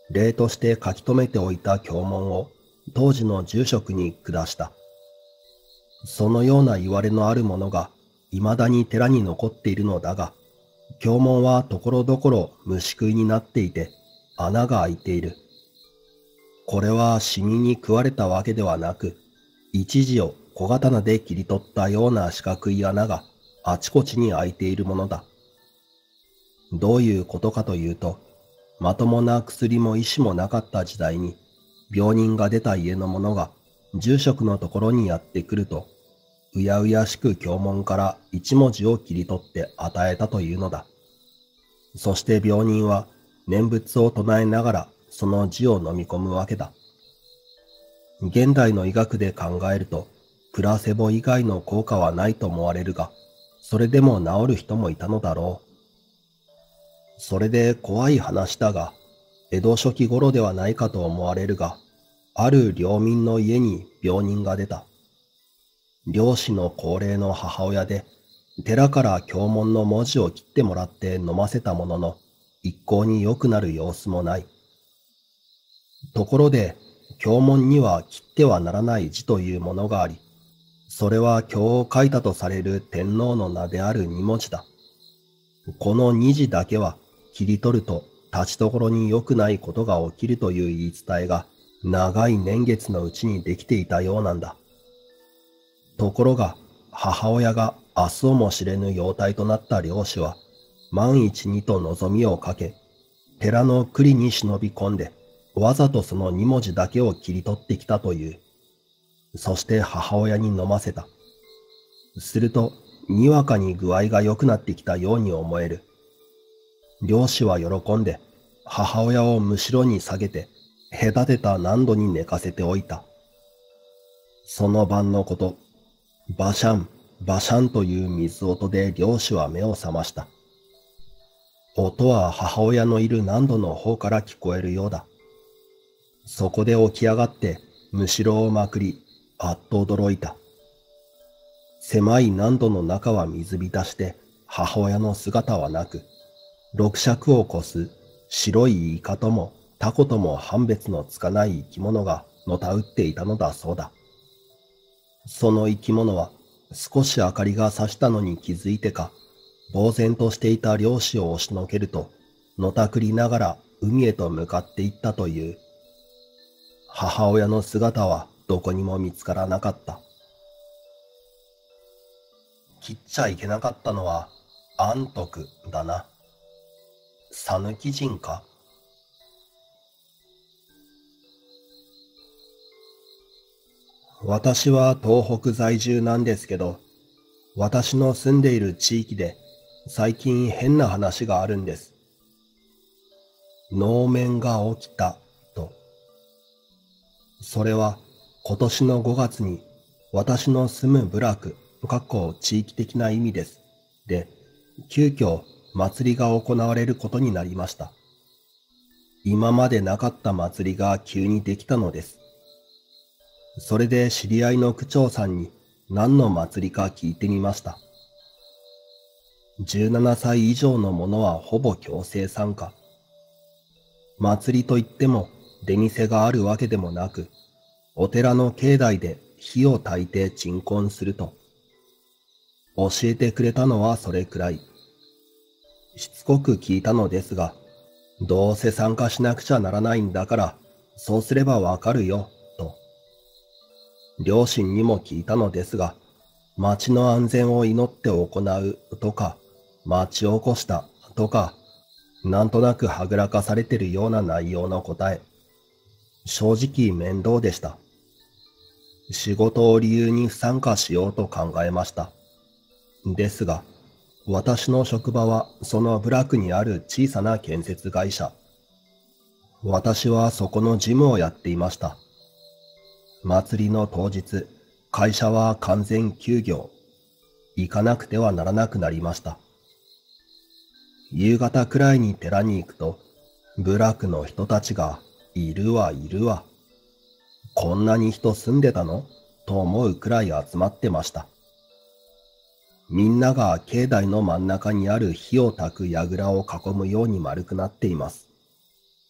例として書き留めておいた経文を当時の住職に下した。そのような言われのあるものが未だに寺に残っているのだが、経文はところどころ虫食いになっていて穴が開いている。これは死人に食われたわけではなく、一時を小刀で切り取ったような四角い穴があちこちに開いているものだ。どういうことかというと、まともな薬も医師もなかった時代に、病人が出た家の者が住職のところにやってくると、うやうやしく経文から一文字を切り取って与えたというのだ。そして病人は念仏を唱えながらその字を飲み込むわけだ。現代の医学で考えると、プラセボ以外の効果はないと思われるが、それでも治る人もいたのだろう。それで怖い話だが、江戸初期頃ではないかと思われるが、ある領民の家に病人が出た。漁師の高齢の母親で、寺から経文の文字を切ってもらって飲ませたものの、一向に良くなる様子もない。ところで、経文には切ってはならない字というものがあり、それは経を書いたとされる天皇の名である二文字だ。この二字だけは切り取ると立ちどころに良くないことが起きるという言い伝えが長い年月のうちにできていたようなんだ。ところが母親が明日をも知れぬ容態となった漁師は万一にと望みをかけ、寺の栗に忍び込んでわざとその二文字だけを切り取ってきたという。そして母親に飲ませた。すると、にわかに具合が良くなってきたように思える。漁師は喜んで、母親をむしろに下げて、隔てた何度に寝かせておいた。その晩のこと、バシャン、バシャンという水音で漁師は目を覚ました。音は母親のいる南戸の方から聞こえるようだ。そこで起き上がって、むしろをまくり、あっと驚いた。狭い南戸の中は水浸しで、母親の姿はなく、六尺を越す白いイカともタコとも判別のつかない生き物がのたうっていたのだそうだ。その生き物は少し明かりが差したのに気づいてか、呆然としていた漁師を押しのけると、のたくりながら海へと向かっていったという。母親の姿はどこにも見つからなかった。切っちゃいけなかったのは安徳だな。讃岐人か。私は東北在住なんですけど、私の住んでいる地域で最近変な話があるんです。能面が起きたと。それは今年のごがつに私の住む部落、かっこ地域的な意味です。で、急遽祭りが行われることになりました。今までなかった祭りが急にできたのです。それで知り合いの区長さんに何の祭りか聞いてみました。じゅうななさい以上の者はほぼ強制参加。祭りといっても出店があるわけでもなく、お寺の境内で火を焚いて鎮魂すると。教えてくれたのはそれくらい。しつこく聞いたのですが、どうせ参加しなくちゃならないんだから、そうすればわかるよ、と。両親にも聞いたのですが、町の安全を祈って行うとか、町を起こしたとか、なんとなくはぐらかされてるような内容の答え。正直面倒でした。仕事を理由に不参加しようと考えました。ですが、私の職場はその部落にある小さな建設会社。私はそこの事務をやっていました。祭りの当日、会社は完全休業。行かなくてはならなくなりました。夕方くらいに寺に行くと、部落の人たちがいるわいるわ。こんなに人住んでたのと思うくらい集まってました。みんなが境内の真ん中にある火を焚く櫓を囲むように丸くなっています。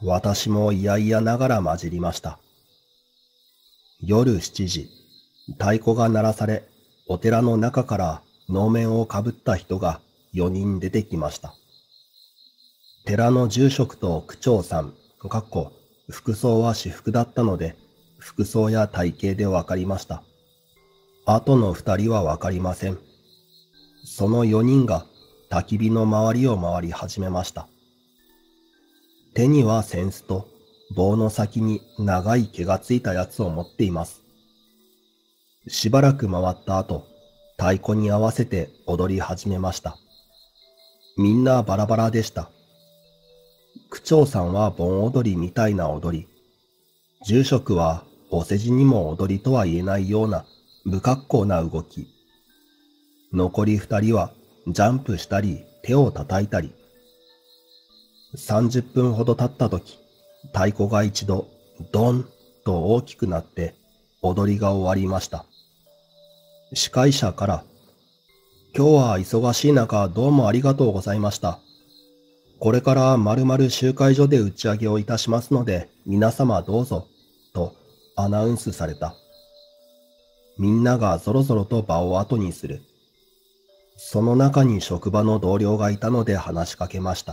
私もいやいやながら混じりました。夜七時、太鼓が鳴らされ、お寺の中から能面をかぶった人が四人出てきました。寺の住職と区長さん、かっこ服装は私服だったので、服装や体型でわかりました。あとの二人はわかりません。その四人が焚き火の周りを回り始めました。手には扇子と棒の先に長い毛がついたやつを持っています。しばらく回った後、太鼓に合わせて踊り始めました。みんなバラバラでした。区長さんは盆踊りみたいな踊り、住職はお世辞にも踊りとは言えないような不格好な動き。残り二人はジャンプしたり手を叩いたり。三十分ほど経った時、太鼓が一度ドンと大きくなって踊りが終わりました。司会者から、今日は忙しい中どうもありがとうございました。これから〇〇集会所で打ち上げをいたしますので、皆様どうぞ、とアナウンスされた。みんながぞろぞろと場を後にする。その中に職場の同僚がいたので話しかけました。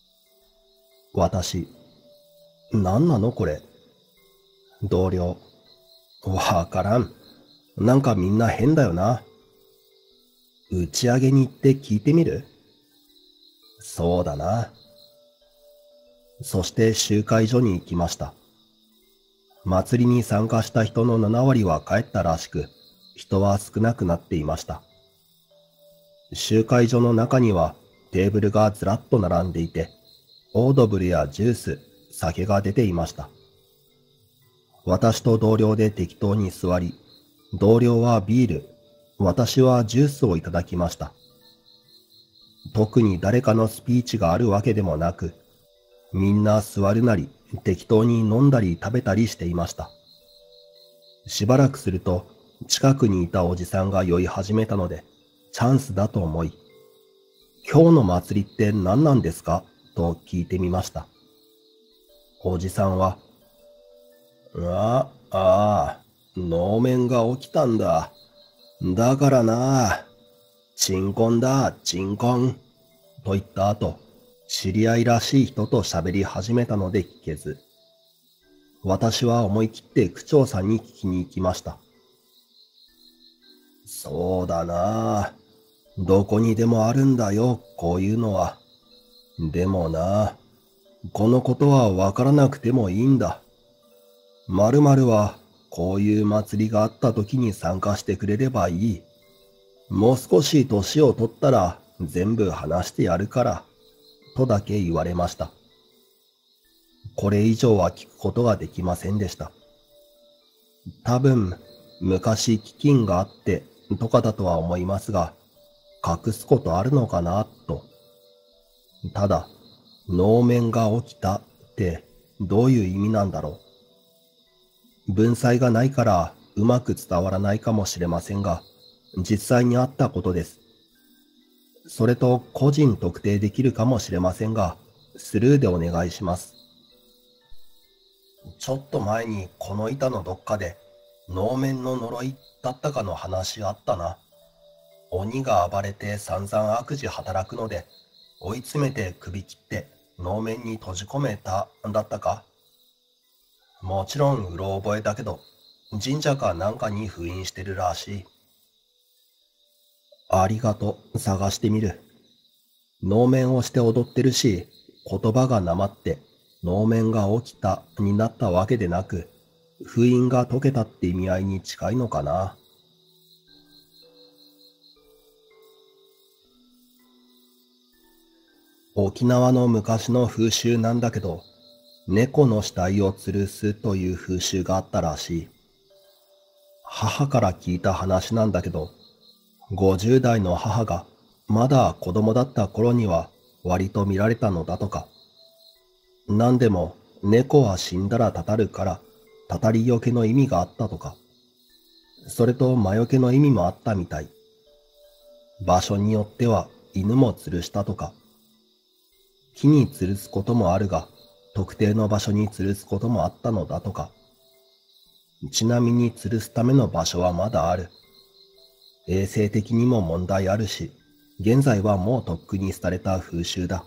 私、何なのこれ。同僚、わからん。なんかみんな変だよな。打ち上げに行って聞いてみる？そうだな。そして集会所に行きました。祭りに参加した人のなな割は帰ったらしく、人は少なくなっていました。集会所の中にはテーブルがずらっと並んでいて、オードブルやジュース、酒が出ていました。私と同僚で適当に座り、同僚はビール、私はジュースをいただきました。特に誰かのスピーチがあるわけでもなく、みんな座るなり、適当に飲んだり食べたりしていました。しばらくすると、近くにいたおじさんが酔い始めたので、チャンスだと思い、今日の祭りって何なんですかと聞いてみました。おじさんは、ああ、ああ、能面が起きたんだ。だからな、鎮魂だ、鎮魂。と言った後、知り合いらしい人と喋り始めたので聞けず、私は思い切って区長さんに聞きに行きました。そうだな、どこにでもあるんだよ、こういうのは。でもな、このことはわからなくてもいいんだ。〇〇はこういう祭りがあった時に参加してくれればいい。もう少し年を取ったら全部話してやるから、とだけ言われました。これ以上は聞くことができませんでした。多分、昔飢饉があってとかだとは思いますが、隠すことあるのかな、と。ただ、能面が起きたってどういう意味なんだろう。文才がないからうまく伝わらないかもしれませんが、実際にあったことです。それと個人特定できるかもしれませんが、スルーでお願いします。ちょっと前にこの板のどっかで能面の呪いだったかの話あったな。鬼が暴れて散々悪事働くので、追い詰めて首切って能面に閉じ込めたんだったか。もちろんうろ覚えだけど、神社かなんかに封印してるらしい。ありがとう、探してみる。能面をして踊ってるし、言葉がなまって能面が起きたになったわけでなく、封印が解けたって意味合いに近いのかな。沖縄の昔の風習なんだけど、猫の死体を吊るすという風習があったらしい。母から聞いた話なんだけど、ごじゅう代の母がまだ子供だった頃には割と見られたのだとか。なんでも猫は死んだらたたるから、たたりよけの意味があったとか。それと魔よけの意味もあったみたい。場所によっては犬も吊るしたとか。木に吊るすこともあるが、 特定の場所に吊るすこともあったのだとか。ちなみに吊るすための場所はまだある。衛生的にも問題あるし、現在はもうとっくに廃れた風習だ。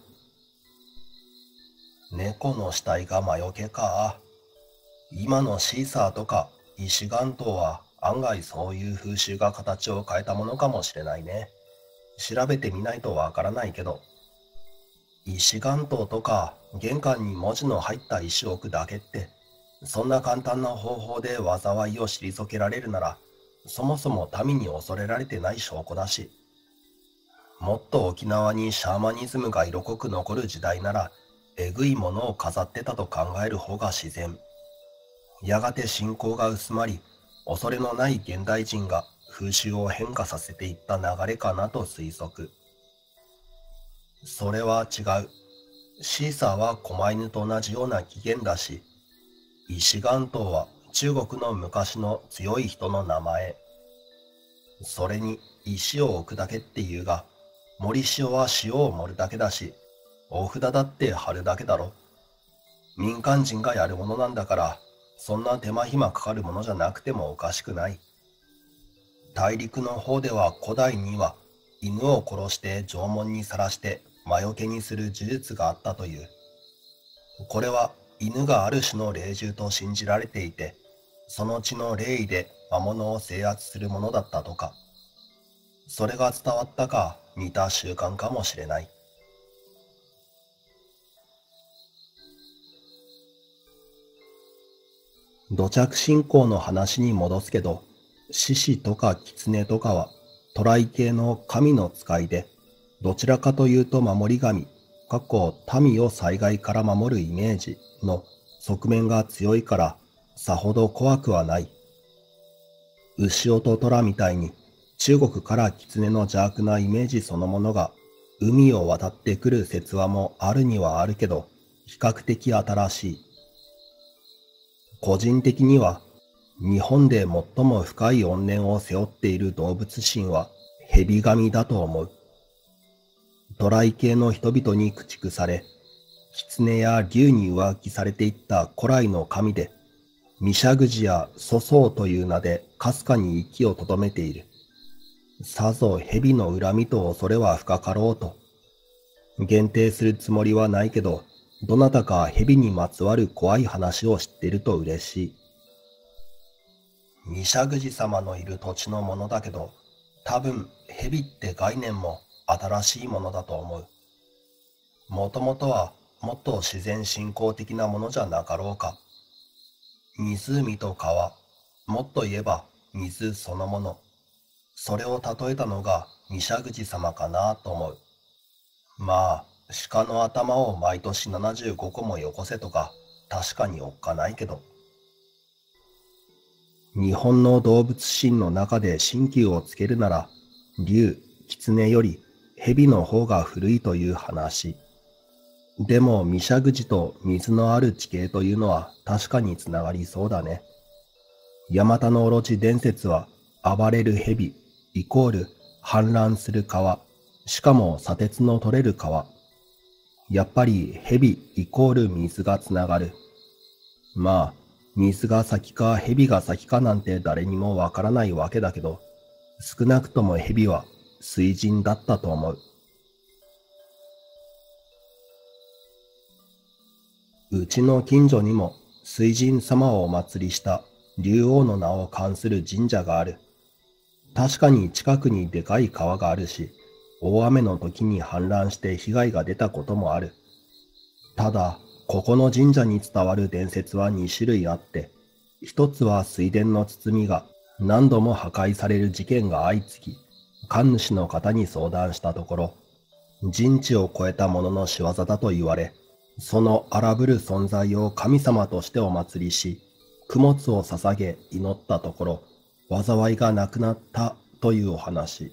猫の死体が魔除けか。今のシーサーとか石岩島は案外そういう風習が形を変えたものかもしれないね。調べてみないとわからないけど。石岩島とか玄関に文字の入った石を置くだけって、そんな簡単な方法で災いを退けられるなら、そもそも民に恐れられてない証拠だし、もっと沖縄にシャーマニズムが色濃く残る時代なら、えぐいものを飾ってたと考える方が自然。やがて信仰が薄まり、恐れのない現代人が風習を変化させていった流れかなと推測。それは違う。シーサーは狛犬と同じような起源だし、石岩島は中国の昔の強い人の名前。それに石を置くだけっていうが、森塩は塩を盛るだけだし、お札だって貼るだけだろ。民間人がやるものなんだから、そんな手間暇かかるものじゃなくてもおかしくない。大陸の方では古代には犬を殺して縄文にさらして魔除けにする呪術があったという。これは犬がある種の霊獣と信じられていて、その血の霊意で魔物を制圧するものだったとか。それが伝わったか似た習慣かもしれない。土着信仰の話に戻すけど、獅子とか狐とかは渡来系の神の使いで、どちらかというと守り神、過去民を災害から守るイメージの側面が強いから、さほど怖くはない。牛尾と虎みたいに中国から狐の邪悪なイメージそのものが海を渡ってくる説話もあるにはあるけど、比較的新しい。個人的には、日本で最も深い怨念を背負っている動物神は蛇神だと思う。渡来系の人々に駆逐され、狐や竜に浮気されていった古来の神で、ミシャグジや粗相という名でかすかに息をとどめている。さぞ蛇の恨みと恐れは深かろうと。限定するつもりはないけど、どなたか蛇にまつわる怖い話を知っていると嬉しい。ミシャグジ様のいる土地のものだけど、多分蛇って概念も新しいものだと思う。もともとはもっと自然信仰的なものじゃなかろうか。湖と川、もっと言えば水そのもの。それを例えたのがミシャグジ様かなと思う。まあ、鹿の頭を毎年ななじゅうごこもよこせとか、確かにおっかないけど。日本の動物神の中で新旧をつけるなら、竜、狐より蛇の方が古いという話。でも、ミシャグジと水のある地形というのは確かにつながりそうだね。ヤマタノオロチ伝説は、暴れる蛇、イコール氾濫する川、しかも砂鉄の取れる川。やっぱり蛇イコール水がつながる。まあ、水が先か蛇が先かなんて誰にもわからないわけだけど、少なくとも蛇は水神だったと思う。うちの近所にも水神様をお祭りした竜王の名を冠する神社がある。確かに近くにでかい川があるし、大雨の時に氾濫して被害が出たこともある。ただ、ここの神社に伝わる伝説はにしゅるいあって、一つは水田の包みが何度も破壊される事件が相次ぎ、神主の方に相談したところ、人知を超えたものの仕業だと言われ、その荒ぶる存在を神様としてお祭りし、供物を捧げ祈ったところ、災いがなくなったというお話。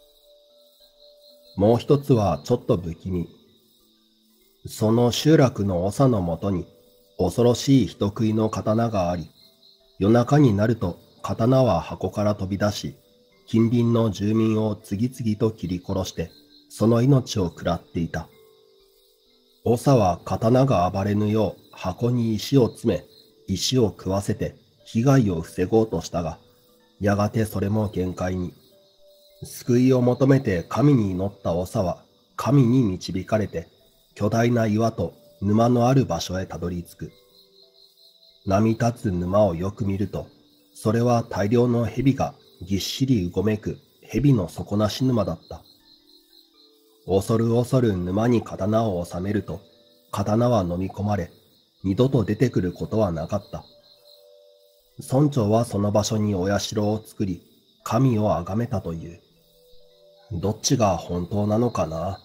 もう一つはちょっと不気味。その集落の長のもとに恐ろしい人食いの刀があり、夜中になると刀は箱から飛び出し、近隣の住民を次々と切り殺して、その命を食らっていた。 長は刀が暴れぬよう箱に石を詰め、石を食わせて被害を防ごうとしたが、やがてそれも限界に。救いを求めて神に祈った長は、神に導かれて、巨大な岩と沼のある場所へたどり着く。波立つ沼をよく見ると、それは大量の蛇がぎっしりうごめく蛇の底なし沼だった。恐る恐る沼に刀を収めると、刀は飲み込まれ、二度と出てくることはなかった。村長はその場所にお社を作り、神を崇めたという。どっちが本当なのかな。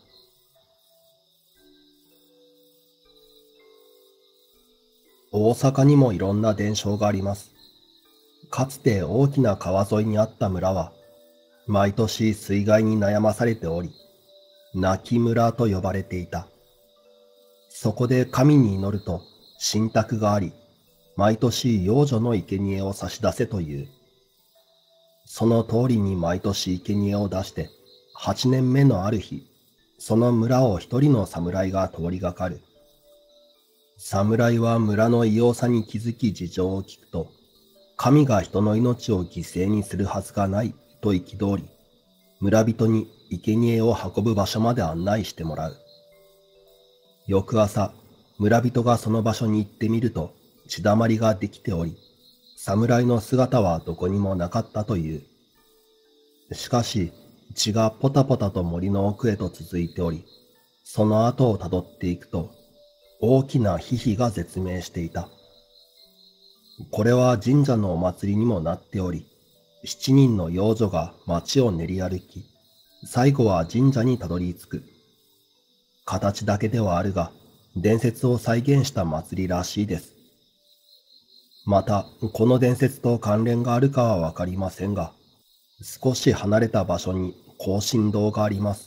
大阪にもいろんな伝承があります。かつて大きな川沿いにあった村は、毎年水害に悩まされており、泣き村と呼ばれていた。そこで神に祈ると神託があり、毎年養女の生贄を差し出せという。その通りに毎年生贄を出して、八年目のある日、その村を一人の侍が通りがかる。侍は村の異様さに気づき事情を聞くと、神が人の命を犠牲にするはずがないと憤り、村人に生贄を運ぶ場所まで案内してもらう。翌朝、村人がその場所に行ってみると、血だまりができており、侍の姿はどこにもなかったという。しかし、血がポタポタと森の奥へと続いており、その後をたどっていくと、大きなヒヒが絶命していた。これは神社のお祭りにもなっており、七人の幼女が街を練り歩き、最後は神社にたどり着く。形だけではあるが、伝説を再現した祭りらしいです。また、この伝説と関連があるかはわかりませんが、少し離れた場所に庚申堂があります。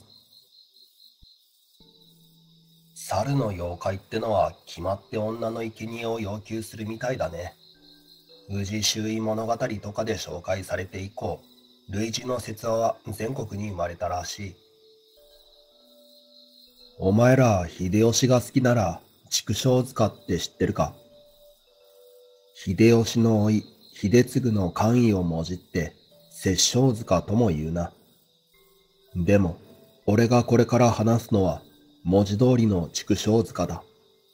猿の妖怪ってのは決まって女の生贄を要求するみたいだね。宇治周囲物語とかで紹介されて以降、類似の説話は全国に生まれたらしい。お前ら秀吉が好きなら畜生塚って知ってるか？秀吉の甥、秀次の官位をもじって殺生塚とも言うな。でも、俺がこれから話すのは文字通りの畜生塚だ。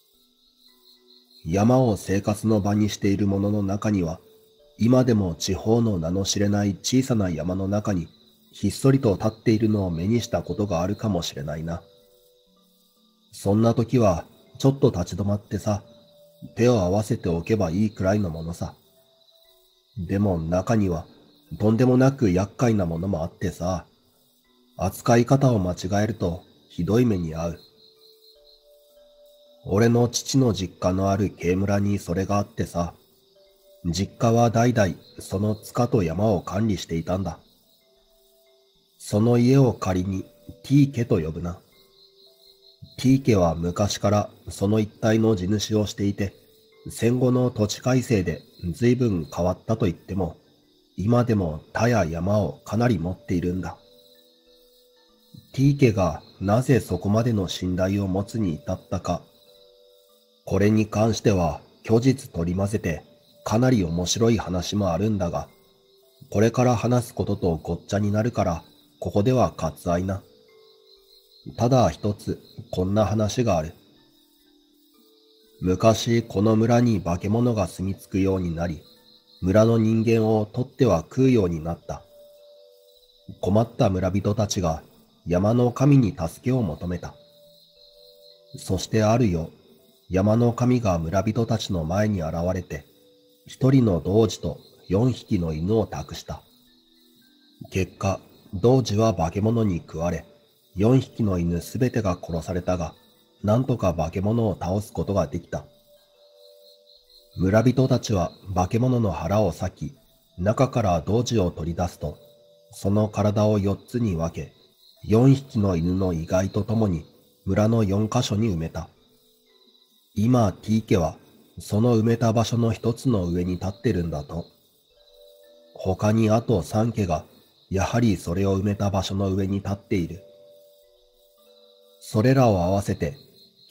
山を生活の場にしている者の中には、今でも地方の名の知れない小さな山の中にひっそりと立っているのを目にしたことがあるかもしれないな。そんな時はちょっと立ち止まってさ、手を合わせておけばいいくらいのものさ。でも中にはとんでもなく厄介なものもあってさ、扱い方を間違えるとひどい目に遭う。俺の父の実家のある慶村にそれがあってさ、実家は代々その塚と山を管理していたんだ。その家を仮に T 家と呼ぶな。T 家は昔からその一帯の地主をしていて、戦後の土地改正で随分変わったと言っても、今でも田や山をかなり持っているんだ。T 家がなぜそこまでの信頼を持つに至ったか、これに関しては虚実取り混ぜてかなり面白い話もあるんだが、これから話すこととごっちゃになるから、ここでは割愛な。ただ一つ、こんな話がある。昔、この村に化け物が住み着くようになり、村の人間を取っては食うようになった。困った村人たちが山の神に助けを求めた。そしてある夜、山の神が村人たちの前に現れて、一人の童子と四匹の犬を託した。結果、童子は化け物に食われ、四匹の犬すべてが殺されたが、なんとか化け物を倒すことができた。村人たちは化け物の腹を裂き、中から童子を取り出すと、その体を四つに分け、四匹の犬の遺骸とともに村の四箇所に埋めた。今 T 家はその埋めた場所の一つの上に立ってるんだと。他にあと三家がやはりそれを埋めた場所の上に立っている。それらを合わせて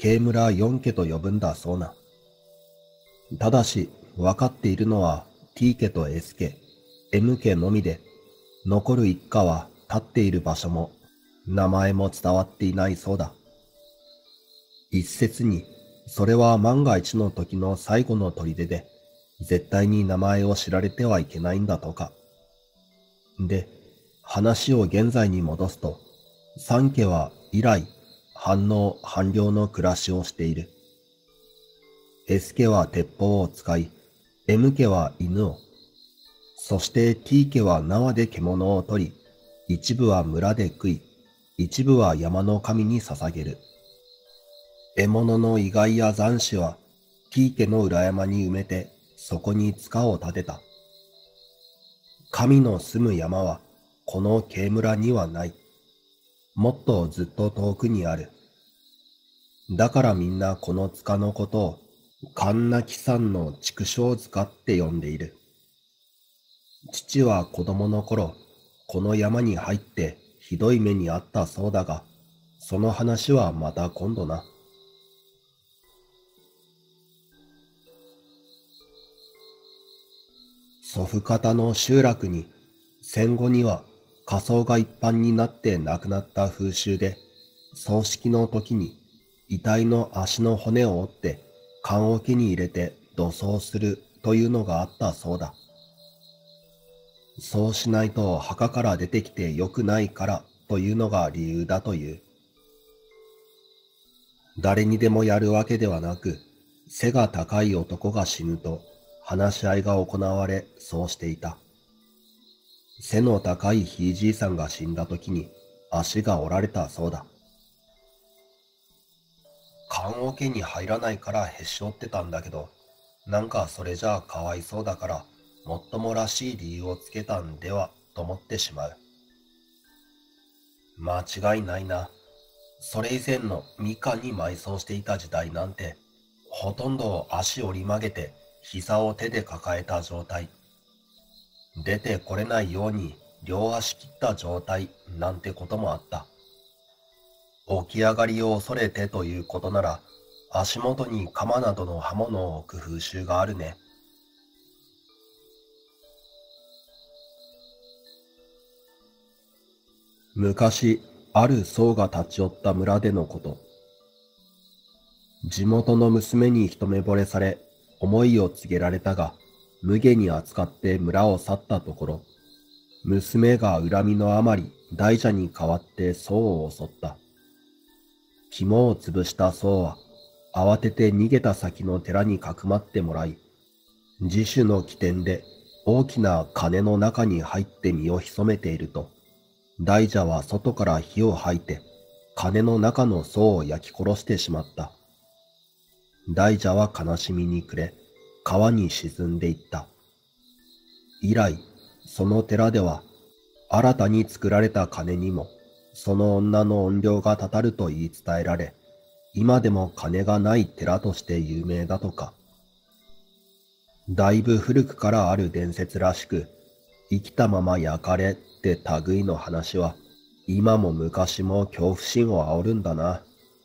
K 村よん家と呼ぶんだそうな。ただし、わかっているのは T 家と S 家、M 家のみで、残る一家は立っている場所も、名前も伝わっていないそうだ。一説に、それは万が一の時の最後の砦で、絶対に名前を知られてはいけないんだとか。で、話を現在に戻すと、三家は以来、反応反良の暮らしをしている。S 家は鉄砲を使い、M 家は犬を、そして T 家は縄で獣を取り、一部は村で食い、一部は山の神に捧げる。獲物の遺骸や残滓は T 家の裏山に埋めて、そこに塚を建てた。神の住む山は、このK村にはない。もっとずっと遠くにある。だからみんなこの塚のことを、神鳴山の畜生塚って呼んでいる。父は子供の頃、この山に入ってひどい目にあったそうだが、その話はまた今度な。祖父方の集落に、戦後には火葬が一般になって亡くなった風習で、葬式の時に遺体の足の骨を折って棺桶に入れて土葬するというのがあったそうだ。そうしないと墓から出てきて良くないからというのが理由だという。誰にでもやるわけではなく、背が高い男が死ぬと話し合いが行われ、そうしていた。背の高いひいじいさんが死んだ時に足が折られたそうだ。棺桶に入らないからへし折ってたんだけど、なんかそれじゃあかわいそうだから、もっともらしい理由をつけたんではと思ってしまう。間違いないな。それ以前のみかに埋葬していた時代なんて、ほとんど足折り曲げて膝を手で抱えた状態。出てこれないように両足切った状態なんてこともあった。起き上がりを恐れてということなら、足元に鎌などの刃物を置く風習があるね。昔、ある僧が立ち寄った村でのこと。地元の娘に一目惚れされ、思いを告げられたが、無下に扱って村を去ったところ、娘が恨みのあまり大蛇に代わって僧を襲った。肝を潰した僧は、慌てて逃げた先の寺にかくまってもらい、自主の起点で大きな鐘の中に入って身を潜めていると、大蛇は外から火を吐いて、鐘の中の僧を焼き殺してしまった。大蛇は悲しみに暮れ、川に沈んでいった。以来、その寺では、新たに作られた鐘にも、その女の怨霊がたたると言い伝えられ、今でも鐘がない寺として有名だとか。だいぶ古くからある伝説らしく、生きたまま焼かれって類の話は、今も昔も恐怖心を煽るんだな。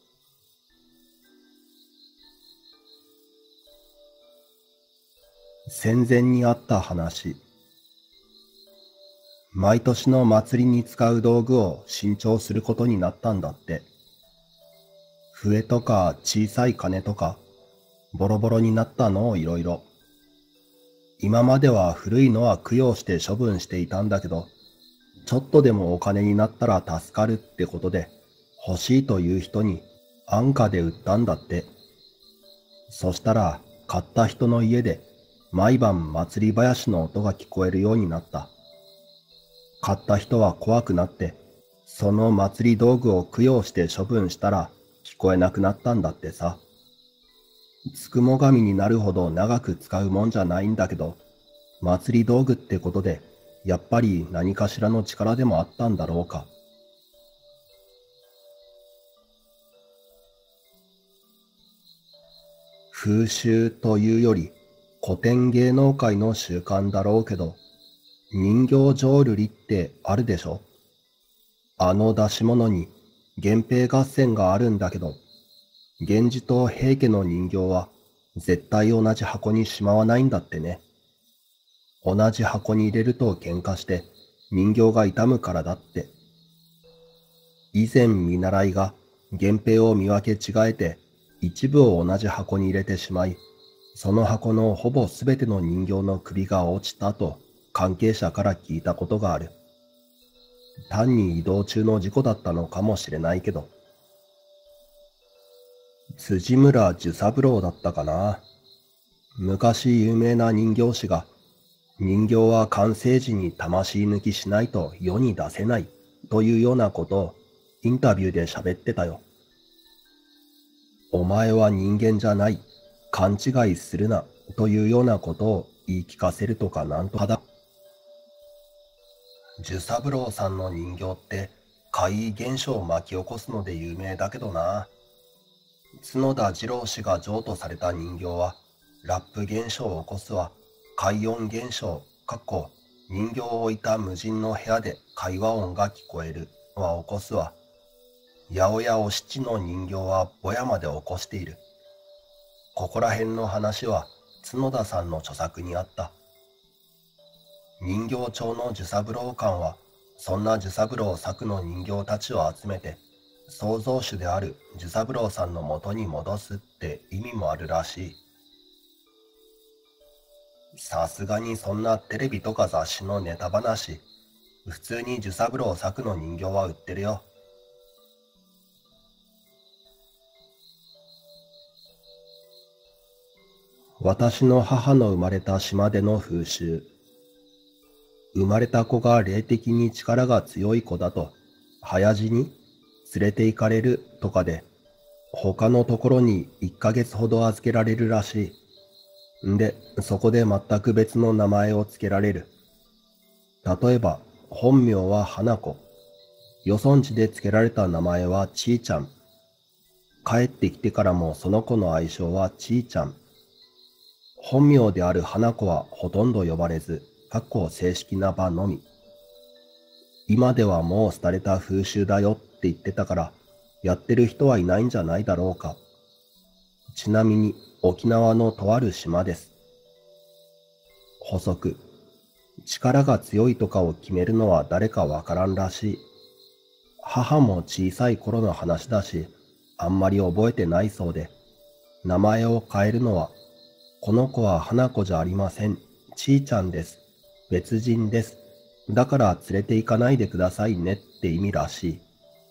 戦前にあった話。毎年の祭りに使う道具を新調することになったんだって。笛とか小さい鐘とか、ボロボロになったのをいろいろ。今までは古いのは供養して処分していたんだけど、ちょっとでもお金になったら助かるってことで、欲しいという人に安価で売ったんだって。そしたら、買った人の家で毎晩祭り囃子の音が聞こえるようになった。買った人は怖くなって、その祭り道具を供養して処分したら聞こえなくなったんだってさ。つくも神になるほど長く使うもんじゃないんだけど、祭り道具ってことで、やっぱり何かしらの力でもあったんだろうか。風習というより古典芸能界の習慣だろうけど、人形浄瑠璃ってあるでしょ。あの出し物に源平合戦があるんだけど、 源氏と平家の人形は絶対同じ箱にしまわないんだってね。同じ箱に入れると喧嘩して人形が傷むからだって。以前見習いが源平を見分け違えて一部を同じ箱に入れてしまい、その箱のほぼすべての人形の首が落ちたと関係者から聞いたことがある。単に移動中の事故だったのかもしれないけど。辻村寿三郎だったかな。昔有名な人形師が、人形は完成時に魂抜きしないと世に出せないというようなことをインタビューで喋ってたよ。お前は人間じゃない、勘違いするなというようなことを言い聞かせるとかなんとかだ。寿三郎さんの人形って怪異現象を巻き起こすので有名だけどな。角田二郎氏が譲渡された人形はラップ現象を起こすわ、快音現象、かっこ人形を置いた無人の部屋で会話音が聞こえるは起こすわ。八百屋お七の人形はぼやまで起こしている。ここら辺の話は角田さんの著作にあった。人形町の寿三郎館はそんな寿三郎作の人形たちを集めて創造主である寿三郎さんの元に戻すって意味もあるらしい。さすがにそんなテレビとか雑誌のネタ話、普通に寿三郎作の人形は売ってるよ。私の母の生まれた島での風習。生まれた子が霊的に力が強い子だと、早死に連れて行かれるとかで、他のところにいっかげつほど預けられるらしい。んで、そこで全く別の名前をつけられる。例えば、本名は花子。よそんちでつけられた名前はちーちゃん。帰ってきてからもその子の愛称はちーちゃん。本名である花子はほとんど呼ばれず、かっこ正式な場のみ。今ではもう廃れた風習だよって言ってたから、やってる人はいないんじゃないだろうか。ちなみに沖縄のとある島です。補足。力が強いとかを決めるのは誰かわからんらしい。母も小さい頃の話だし、あんまり覚えてないそうで、名前を変えるのは、この子は花子じゃありません。ちーちゃんです。別人です。だから連れて行かないでくださいねって意味らしい。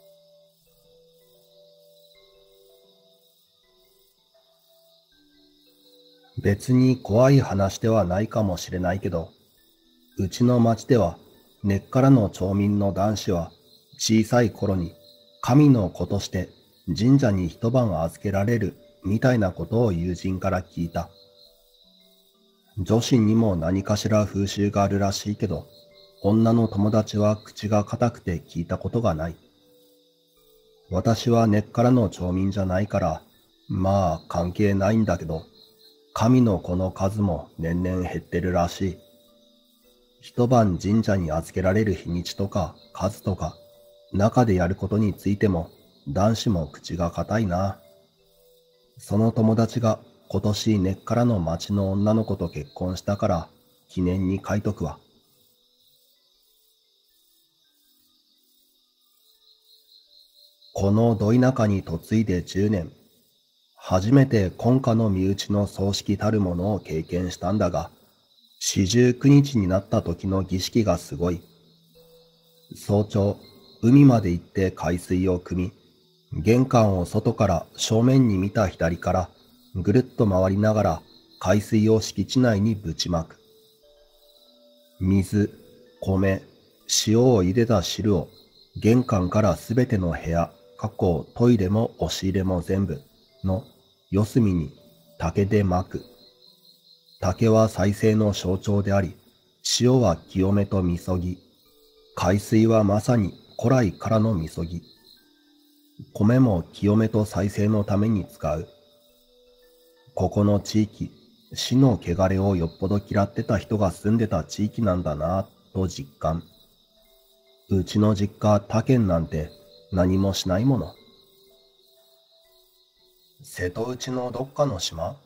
別に怖い話ではないかもしれないけど、うちの町では根っからの町民の男子は小さい頃に神の子として神社に一晩預けられるみたいなことを友人から聞いた。女子にも何かしら風習があるらしいけど、女の友達は口が固くて聞いたことがない。私は根っからの町民じゃないから、まあ関係ないんだけど、神の子の数も年々減ってるらしい。一晩神社に預けられる日にちとか数とか、中でやることについても男子も口が固いな。その友達が今年根っからの町の女の子と結婚したから記念に書いとくわ。このど田舎に嫁いでじゅうねん、初めて今夏の身内の葬式たるものを経験したんだが、四十九日になった時の儀式がすごい。早朝、海まで行って海水を汲み、玄関を外から正面に見た左からぐるっと回りながら海水を敷地内にぶちまく。水、米、塩を入れた汁を玄関からすべての部屋、過去トイレも押し入れも全部の四隅に竹で巻く。竹は再生の象徴であり、塩は清めとみそぎ、海水はまさに古来からのみそぎ。米も清めと再生のために使う。ここの地域、死の汚れをよっぽど嫌ってた人が住んでた地域なんだなぁと実感。うちの実家他県なんて何もしないもの。 瀬戸内のどっかの島？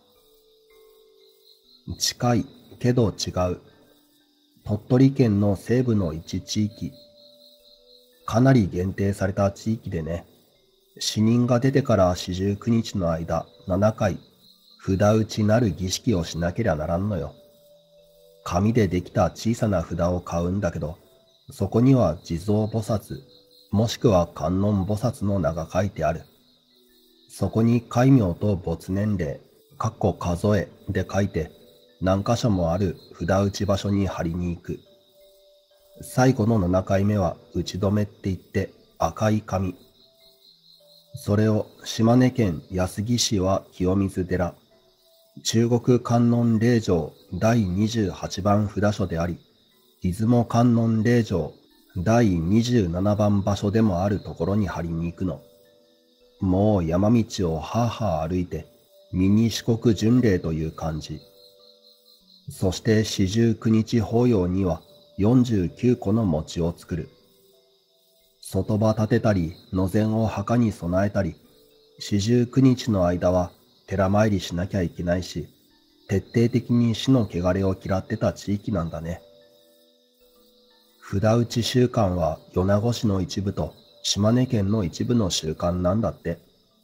近いけど違う。鳥取県の西部の一地域。かなり限定された地域でね。死人が出てから四十九日の間、ななかい、札打ちなる儀式をしなけりゃならんのよ。紙でできた小さな札を買うんだけど、そこには地蔵菩薩、もしくは観音菩薩の名が書いてある。そこに戒名と没年齢、かっこ数えで書いて、何箇所もある札打ち場所に貼りに行く。最後のななかいめは打ち止めって言って赤い紙。それを島根県安来市は清水寺、中国観音霊場だいにじゅうはちばん札所であり、出雲観音霊場だいにじゅうななばん場所でもあるところに貼りに行くの。もう山道をはあはあ歩いて、ミニ四国巡礼という感じ。そして四十九日法要にはよんじゅうきゅうこの餅を作る。外場立てたり、野前を墓に備えたり、四十九日の間は寺参りしなきゃいけないし、徹底的に死の汚れを嫌ってた地域なんだね。札打ち習慣は米子市の一部と島根県の一部の習慣なんだって。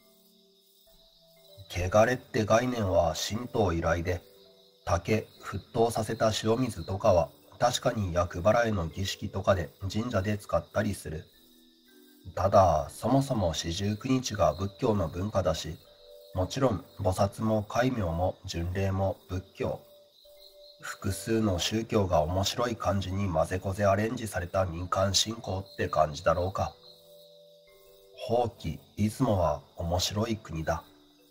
汚れって概念は神道以来で、竹、沸騰させた塩水とかは確かに厄払いの儀式とかで神社で使ったりする。ただ、そもそも四十九日が仏教の文化だし、もちろん菩薩も戒名も巡礼も仏教。複数の宗教が面白い感じに混ぜこぜアレンジされた民間信仰って感じだろうか。宝亀、出雲は面白い国だ。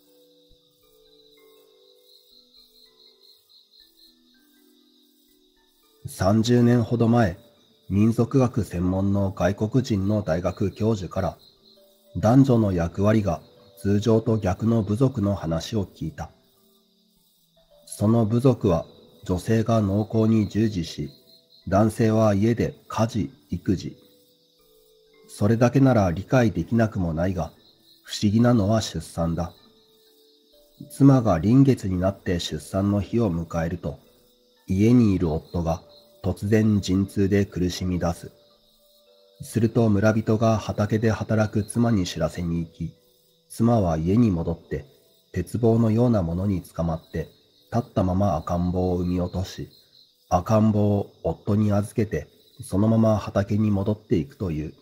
さんじゅうねんほど前、民族学専門の外国人の大学教授から、男女の役割が通常と逆の部族の話を聞いた。その部族は女性が農耕に従事し、男性は家で家事、育児。それだけなら理解できなくもないが、不思議なのは出産だ。妻が臨月になって出産の日を迎えると、家にいる夫が突然陣痛で苦しみ出す。すると村人が畑で働く妻に知らせに行き、妻は家に戻って鉄棒のようなものにつかまって立ったまま赤ん坊を産み落とし、赤ん坊を夫に預けてそのまま畑に戻っていくという。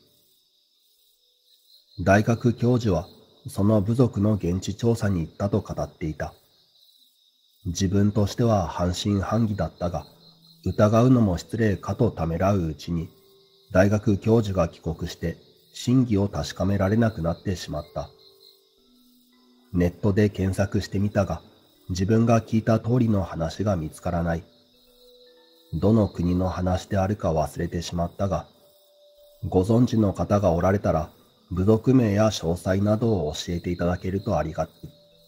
大学教授はその部族の現地調査に行ったと語っていた。自分としては半信半疑だったが、疑うのも失礼かとためらううちに、大学教授が帰国して真偽を確かめられなくなってしまった。ネットで検索してみたが、自分が聞いた通りの話が見つからない。どの国の話であるか忘れてしまったが、ご存知の方がおられたら、部族名や詳細などを教えていただけるとありがたい。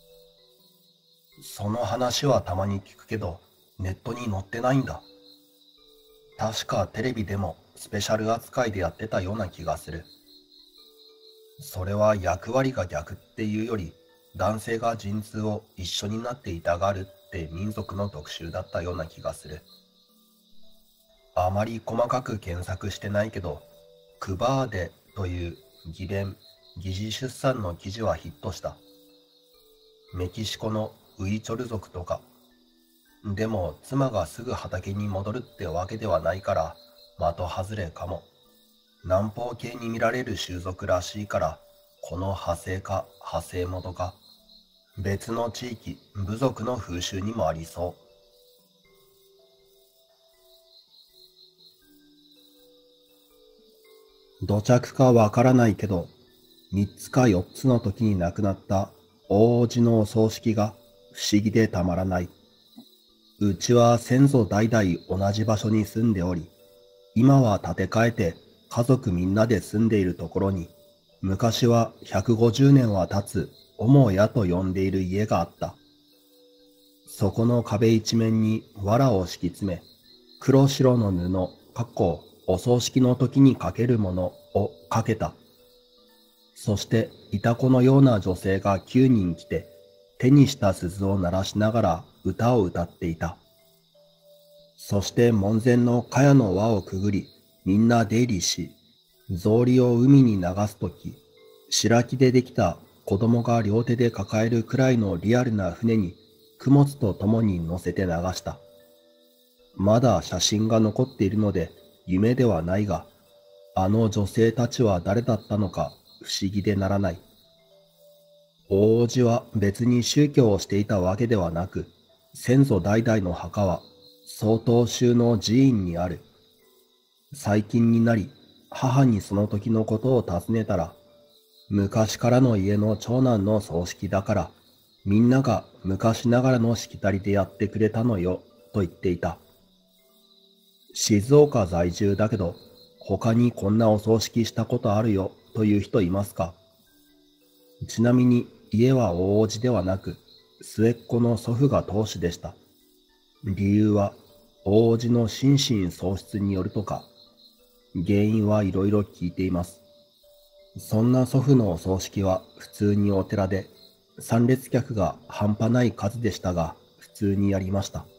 その話はたまに聞くけど、ネットに載ってないんだ。確かテレビでもスペシャル扱いでやってたような気がする。それは役割が逆っていうより、男性が陣痛を一緒になって痛がるって民族の特集だったような気がする。あまり細かく検索してないけど、クバーデという偽弁、疑似出産の記事はヒットした。メキシコのウイチョル族とか。でも妻がすぐ畑に戻るってわけではないから的外れかも。南方系に見られる習俗らしいから、この派生か派生元か別の地域、部族の風習にもありそう。土着かわからないけど、三つか四つの時に亡くなった大叔父のお葬式が不思議でたまらない。うちは先祖代々同じ場所に住んでおり、今は建て替えて家族みんなで住んでいるところに、昔はひゃくごじゅうねんは経つ母屋と呼んでいる家があった。そこの壁一面に藁を敷き詰め、黒白の布、かっこお葬式の時にかけるものをかけた。そして、いたこのような女性がきゅうにん来て、 手にした鈴を鳴らしながら歌を歌っていた。そして門前の茅の輪をくぐり、みんな出入りし、草履を海に流すとき、白木でできた子供が両手で抱えるくらいのリアルな船に供物と共に乗せて流した。まだ写真が残っているので夢ではないが、あの女性たちは誰だったのか不思議でならない。大叔父は別に宗教をしていたわけではなく、先祖代々の墓は曹洞宗の寺院にある。最近になり、母にその時のことを尋ねたら、昔からの家の長男の葬式だから、みんなが昔ながらのしきたりでやってくれたのよ、と言っていた。静岡在住だけど、他にこんなお葬式したことあるよ、という人いますか？ちなみに家は大叔父ではなく、末っ子の祖父が当主でした。理由は、大叔父の心神喪失によるとか、原因はいろいろ聞いています。そんな祖父のお葬式は普通にお寺で、参列客が半端ない数でしたが、普通にやりました。